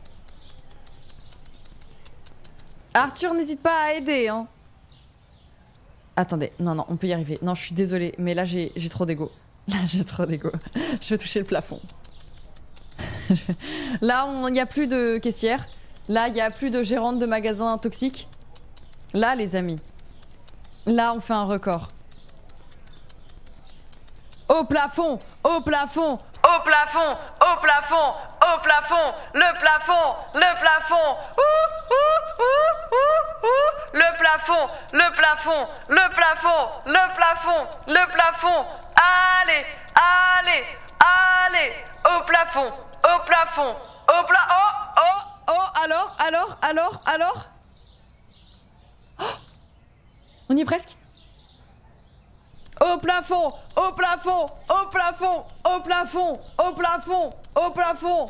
Arthur, n'hésite pas à aider, hein. Attendez, non, non, on peut y arriver. Non, je suis désolée, mais là j'ai trop d'ego. Là j'ai trop d'ego. Je vais toucher le plafond. Là, il n'y a plus de caissière. Là, il n'y a plus de gérante de magasin toxique. Là, les amis. Là, on fait un record. Au plafond, au plafond, au plafond, au plafond, au plafond, le plafond, le plafond, ouh, ouh, ouh, ouh, ouh, le plafond, le plafond, le plafond, le plafond, le plafond, allez, allez, allez, au plafond, au plafond, au pla... Oh, oh, oh, alors, alors, alors, alors oh, on y est presque. Au plafond, au plafond, au plafond, au plafond, au plafond, au plafond.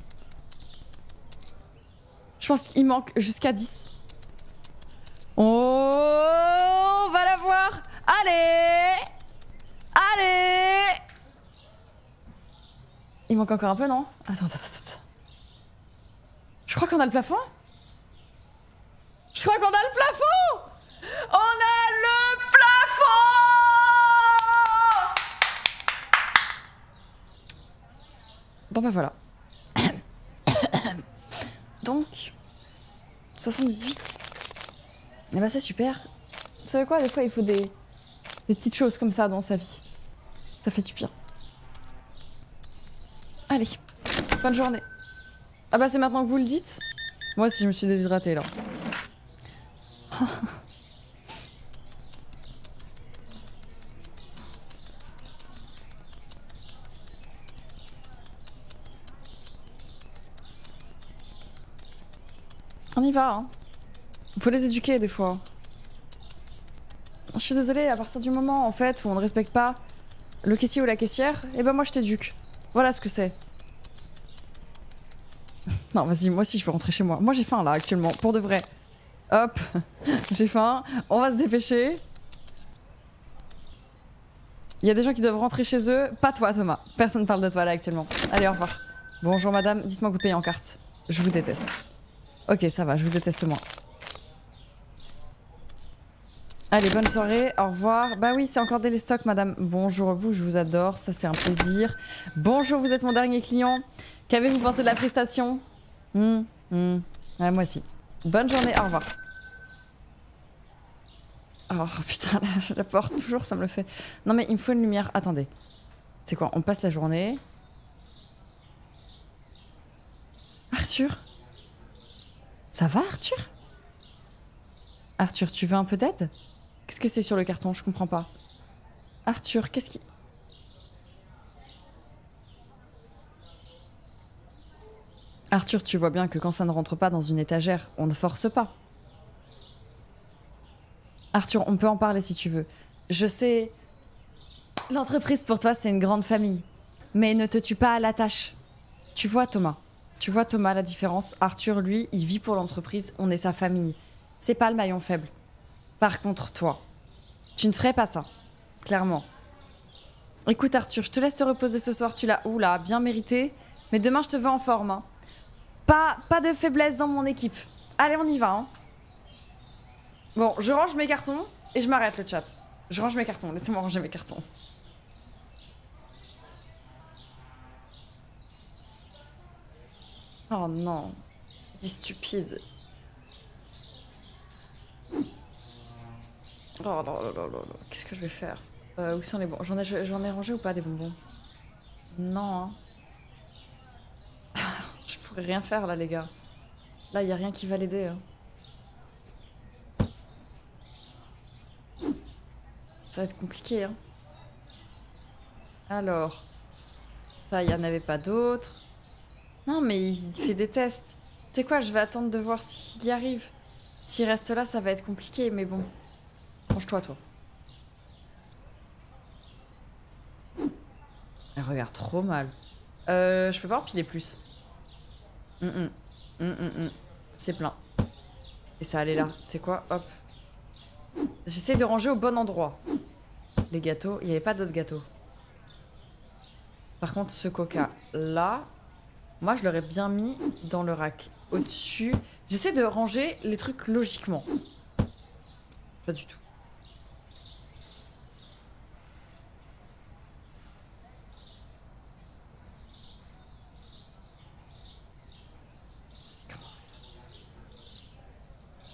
Je pense qu'il manque jusqu'à dix. Oh, on va la voir. Allez, allez. Il manque encore un peu, non? Attends, attends, attends. Je crois qu'on a le plafond. Je crois qu'on a le plafond. On a le plafond. Bon bah voilà. Donc, soixante-dix-huit. Et bah c'est super. Vous savez quoi, des fois il faut des, des petites choses comme ça dans sa vie. Ça fait du bien. Allez, bonne journée. Ah bah c'est maintenant que vous le dites. Moi aussi je me suis déshydratée là. On y va, hein. Faut les éduquer des fois. Je suis désolée, à partir du moment en fait où on ne respecte pas le caissier ou la caissière, et ben moi je t'éduque. Voilà ce que c'est. Non, vas-y, moi aussi je veux rentrer chez moi. Moi j'ai faim là actuellement, pour de vrai. Hop, j'ai faim, on va se dépêcher. Il y a des gens qui doivent rentrer chez eux. Pas toi Thomas, personne ne parle de toi là actuellement. Allez, au revoir. Bonjour madame, dites-moi que vous payez en carte. Je vous déteste. Ok, ça va, je vous déteste moins. Allez, bonne soirée, au revoir. Bah oui, c'est encore des stocks, madame. Bonjour à vous, je vous adore, ça c'est un plaisir. Bonjour, vous êtes mon dernier client. Qu'avez-vous pensé de la prestation? Hum, hum. Ouais, moi aussi. Bonne journée, au revoir. Oh putain, la, la porte, toujours ça me le fait. Non mais il me faut une lumière, attendez. C'est quoi, on passe la journée. Arthur? Ça va, Arthur? Arthur, tu veux un peu d'aide? Qu'est-ce que c'est sur le carton? Je comprends pas. Arthur, qu'est-ce qui... Arthur, tu vois bien que quand ça ne rentre pas dans une étagère, on ne force pas. Arthur, on peut en parler si tu veux. Je sais... L'entreprise pour toi, c'est une grande famille. Mais ne te tue pas à la tâche. Tu vois, Thomas? Tu vois, Thomas, la différence? Arthur, lui, il vit pour l'entreprise, on est sa famille. C'est pas le maillon faible. Par contre, toi, tu ne ferais pas ça. Clairement. Écoute, Arthur, je te laisse te reposer ce soir. Tu l'as, oula, bien mérité. Mais demain, je te veux en forme. Hein. Pas, pas de faiblesse dans mon équipe. Allez, on y va. Hein. Bon, je range mes cartons et je m'arrête le chat. Je range mes cartons. Laissez-moi ranger mes cartons. Oh non. Il est stupide. Oh là là là là là. Qu'est-ce que je vais faire? euh, Où sont les bonbons? J'en ai, j'en ai rangé ou pas des bonbons? Non. Hein. Je pourrais rien faire là, les gars. Là, il n'y a rien qui va l'aider. Hein. Ça va être compliqué. Hein. Alors. Ça, il n'y en avait pas d'autres. Non, mais il fait des tests. Tu sais quoi, je vais attendre de voir s'il y arrive. S'il reste là, ça va être compliqué, mais bon. Range-toi, toi. Elle regarde trop mal. Euh, je peux pas empiler plus. Mm -mm. Mm -mm -mm. C'est plein. Et ça allait là. C'est quoi? Hop. J'essaie de ranger au bon endroit. Les gâteaux. Il n'y avait pas d'autres gâteaux. Par contre, ce coca là, moi je l'aurais bien mis dans le rack. Au-dessus. J'essaie de ranger les trucs logiquement. Pas du tout.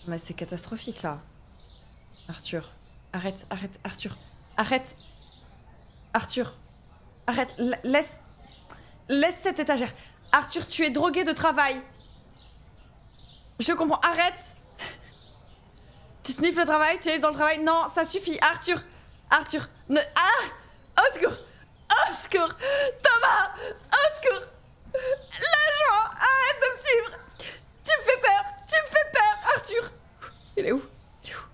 Mais c'est catastrophique là. Arthur. Arrête, arrête, Arthur. Arrête. Arthur. Arrête. L laisse. Laisse cette étagère. Arthur, tu es drogué de travail. Je comprends. Arrête. Tu sniffes le travail, tu es dans le travail. Non, ça suffit. Arthur. Arthur. Ne... Ah. Au secours. Au secours. Thomas. Au secours. L'agent. Arrête de me suivre. Tu me fais peur. Tu me fais peur, Arthur. Il est où? Il est où?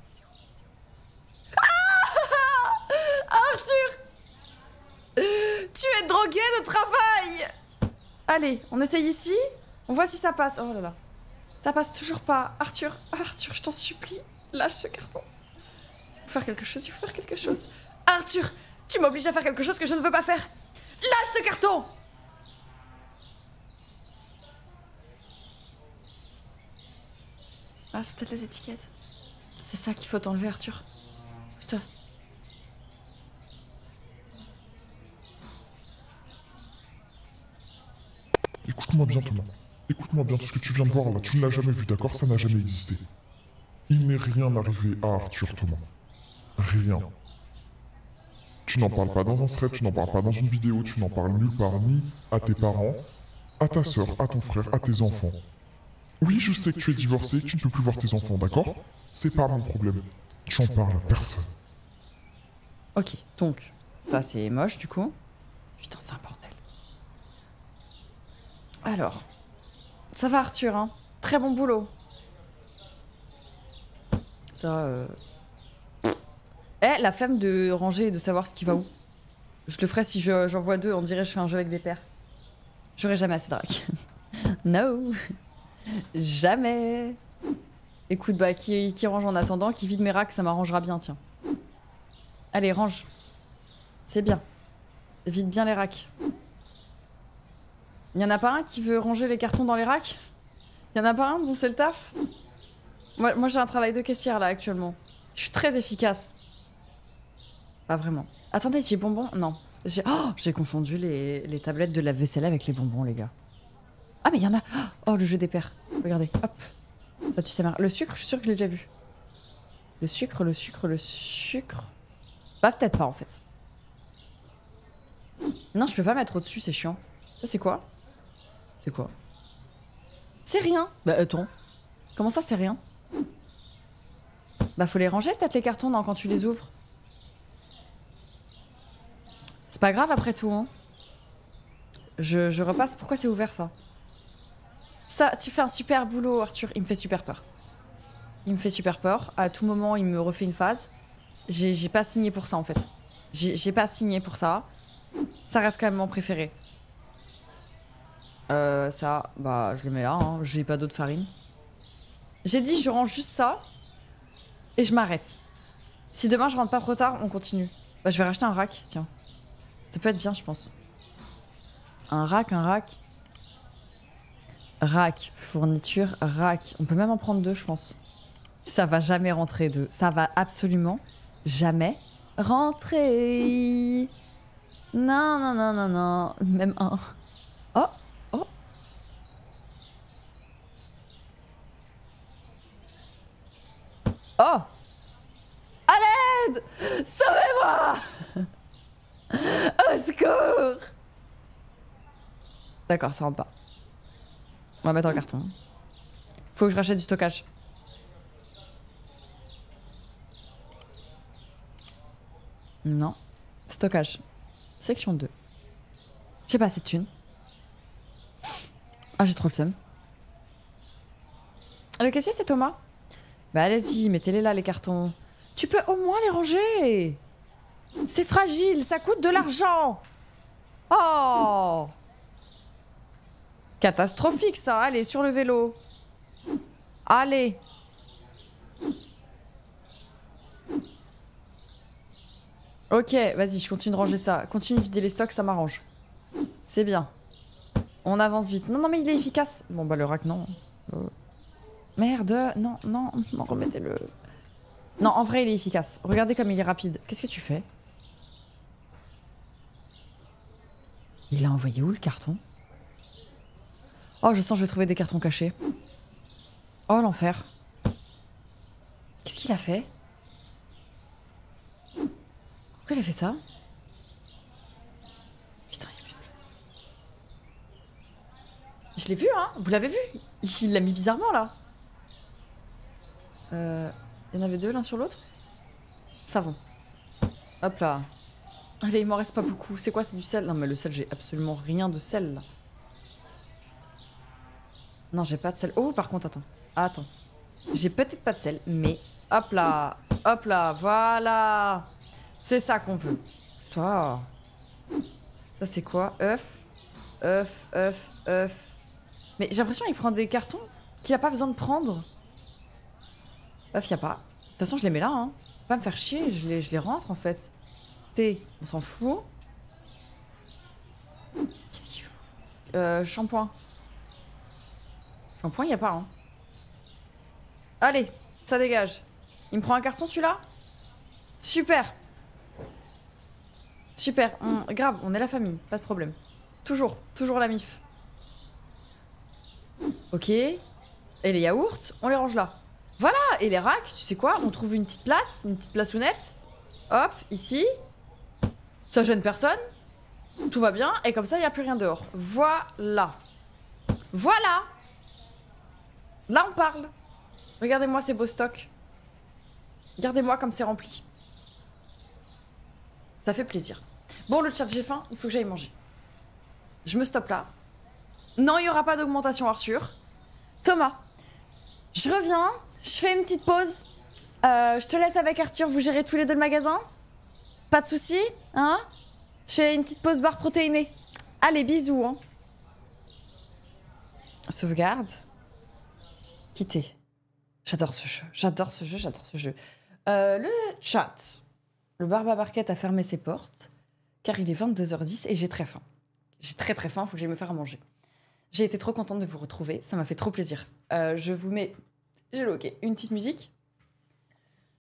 Ah, Arthur. Tu es drogué de travail. Allez, on essaye ici. On voit si ça passe. Oh là là. Ça passe toujours pas. Arthur, Arthur, je t'en supplie. Lâche ce carton. Il faut faire quelque chose, il faut faire quelque chose. Arthur, tu m'obliges à faire quelque chose que je ne veux pas faire. Lâche ce carton. Ah, c'est peut-être les étiquettes. C'est ça qu'il faut t'enlever, Arthur. Pousse-toi. Écoute-moi bien, Thomas. Écoute-moi bien, tout ce que tu viens de voir là, tu ne l'as jamais vu, d'accord? Ça n'a jamais existé. Il n'est rien arrivé à Arthur, Thomas. Rien. Tu n'en parles pas dans un thread, tu n'en parles pas dans une vidéo, tu n'en parles nulle part, ni à tes parents, à ta soeur, à ton frère, à tes enfants. Oui, je sais que tu es divorcé, que tu ne peux plus voir tes enfants, d'accord? C'est pas mon problème. Tu en parles à personne. Ok, donc, ça c'est moche du coup. Putain, c'est un bordel. Alors, ça va Arthur, hein? Très bon boulot. Ça, euh... Eh, la flemme de ranger et de savoir ce qui va où. Je le ferai si j'en je, vois deux, on dirait que je fais un jeu avec des paires. J'aurai jamais assez de rack. No. Jamais. Écoute, bah, qui, qui range en attendant, qui vide mes racks, ça m'arrangera bien, tiens. Allez, range. C'est bien. Vide bien les racks. Y'en a pas un qui veut ranger les cartons dans les racks? Y'en a pas un dont c'est le taf? Moi, moi j'ai un travail de caissière là actuellement. Je suis très efficace. Pas vraiment. Attendez, j'ai bonbons? Non. J'ai oh, j'ai confondu les, les tablettes de lave-vaisselle avec les bonbons, les gars. Ah, mais il y en a. Oh, le jeu des paires. Regardez, hop. Ça, tu sais, le sucre, je suis sûre que je l'ai déjà vu. Le sucre, le sucre, le sucre. Bah, peut-être pas en fait. Non, je peux pas mettre au-dessus, c'est chiant. Ça, c'est quoi? C'est quoi? C'est rien. Bah, attends. Comment ça, c'est rien? Bah, faut les ranger peut-être les cartons, non, quand tu les ouvres. C'est pas grave après tout, hein. Je, je repasse. Pourquoi c'est ouvert, ça? Ça, tu fais un super boulot, Arthur. Il me fait super peur. Il me fait super peur. À tout moment, il me refait une phase. J'ai pas signé pour ça, en fait. J'ai pas signé pour ça. Ça reste quand même mon préféré. Euh, ça, bah, je le mets là, hein. J'ai pas d'autre farine. J'ai dit, je range juste ça. Et je m'arrête. Si demain, je rentre pas trop tard, on continue. Bah, je vais racheter un rack, tiens. Ça peut être bien, je pense. Un rack, un rack. Rack, fourniture, rack. On peut même en prendre deux, je pense. Ça va jamais rentrer deux. Ça va absolument jamais rentrer. Non, non, non, non, non. Même un. Oh, oh. Oh. À l'aide! Sauvez-moi! Au secours! D'accord, ça rentre pas. On va mettre en carton. Faut que je rachète du stockage. Non. Stockage. Section deux. J'ai pas assez de thunes. Ah, j'ai trop le seum. Le caissier, c'est Thomas? Bah allez-y, mettez-les là, les cartons. Tu peux au moins les ranger. C'est fragile, ça coûte de l'argent. Oh! Catastrophique, ça. Allez, sur le vélo. Allez. Ok, vas-y, je continue de ranger ça. Continue de vider les stocks, ça m'arrange. C'est bien. On avance vite. Non, non, mais il est efficace. Bon, bah, le rack, non. Euh... Merde. Non, non, non, remettez-le. Non, en vrai, il est efficace. Regardez comme il est rapide. Qu'est-ce que tu fais? Il a envoyé où, le carton? Oh, je sens que je vais trouver des cartons cachés. Oh, l'enfer. Qu'est-ce qu'il a fait? Pourquoi il a fait ça? Putain, il y a plus de place. Je l'ai vu, hein? Vous l'avez vu? Ici, il l'a mis bizarrement, là. Euh... Il y en avait deux, l'un sur l'autre? Savon. Hop là. Allez, il m'en reste pas beaucoup. C'est quoi? C'est du sel? Non, mais le sel, j'ai absolument rien de sel, là. Non, j'ai pas de sel. Oh, par contre, attends. Attends. J'ai peut-être pas de sel, mais... Hop là. Hop là. Voilà. C'est ça qu'on veut. Ça. Ça, c'est quoi? œuf. œuf, œuf, œuf. Mais j'ai l'impression qu'il prend des cartons qu'il a pas besoin de prendre. œuf, y a pas. De toute façon, je les mets là, hein. Pas me faire chier, je les, je les rentre, en fait. Thé, on s'en fout. Qu'est-ce qu'il fout? Euh, shampoing. Shampoing, y a pas, hein. Allez, ça dégage. Il me prend un carton, celui-là? Super. Super. On... Grave, on est la famille, pas de problème. Toujours, toujours la mif. Ok. Et les yaourts, on les range là. Voilà, et les racks, tu sais quoi? On trouve une petite place, une petite place honnête. Hop, ici. Ça gêne personne. Tout va bien, et comme ça, il n'y a plus rien dehors. Voilà. Voilà. Là, on parle. Regardez-moi ces beaux stocks. Regardez-moi comme c'est rempli. Ça fait plaisir. Bon, le chat, j'ai faim, il faut que j'aille manger. Je me stoppe là. Non, il n'y aura pas d'augmentation, Arthur. Thomas, je reviens, je fais une petite pause. Euh, je te laisse avec Arthur, vous gérez tous les deux le magasin. Pas de soucis, hein? Je fais une petite pause barre protéinée. Allez, bisous, hein. Sauvegarde. Quitter. J'adore ce jeu, j'adore ce jeu, j'adore ce jeu. Euh, le chat. Le Barba Barquette a fermé ses portes, car il est vingt-deux heures dix et j'ai très faim. J'ai très très faim, faut que j'aille me faire à manger. J'ai été trop contente de vous retrouver, ça m'a fait trop plaisir. Euh, je vous mets, j'ai loqué, une petite musique.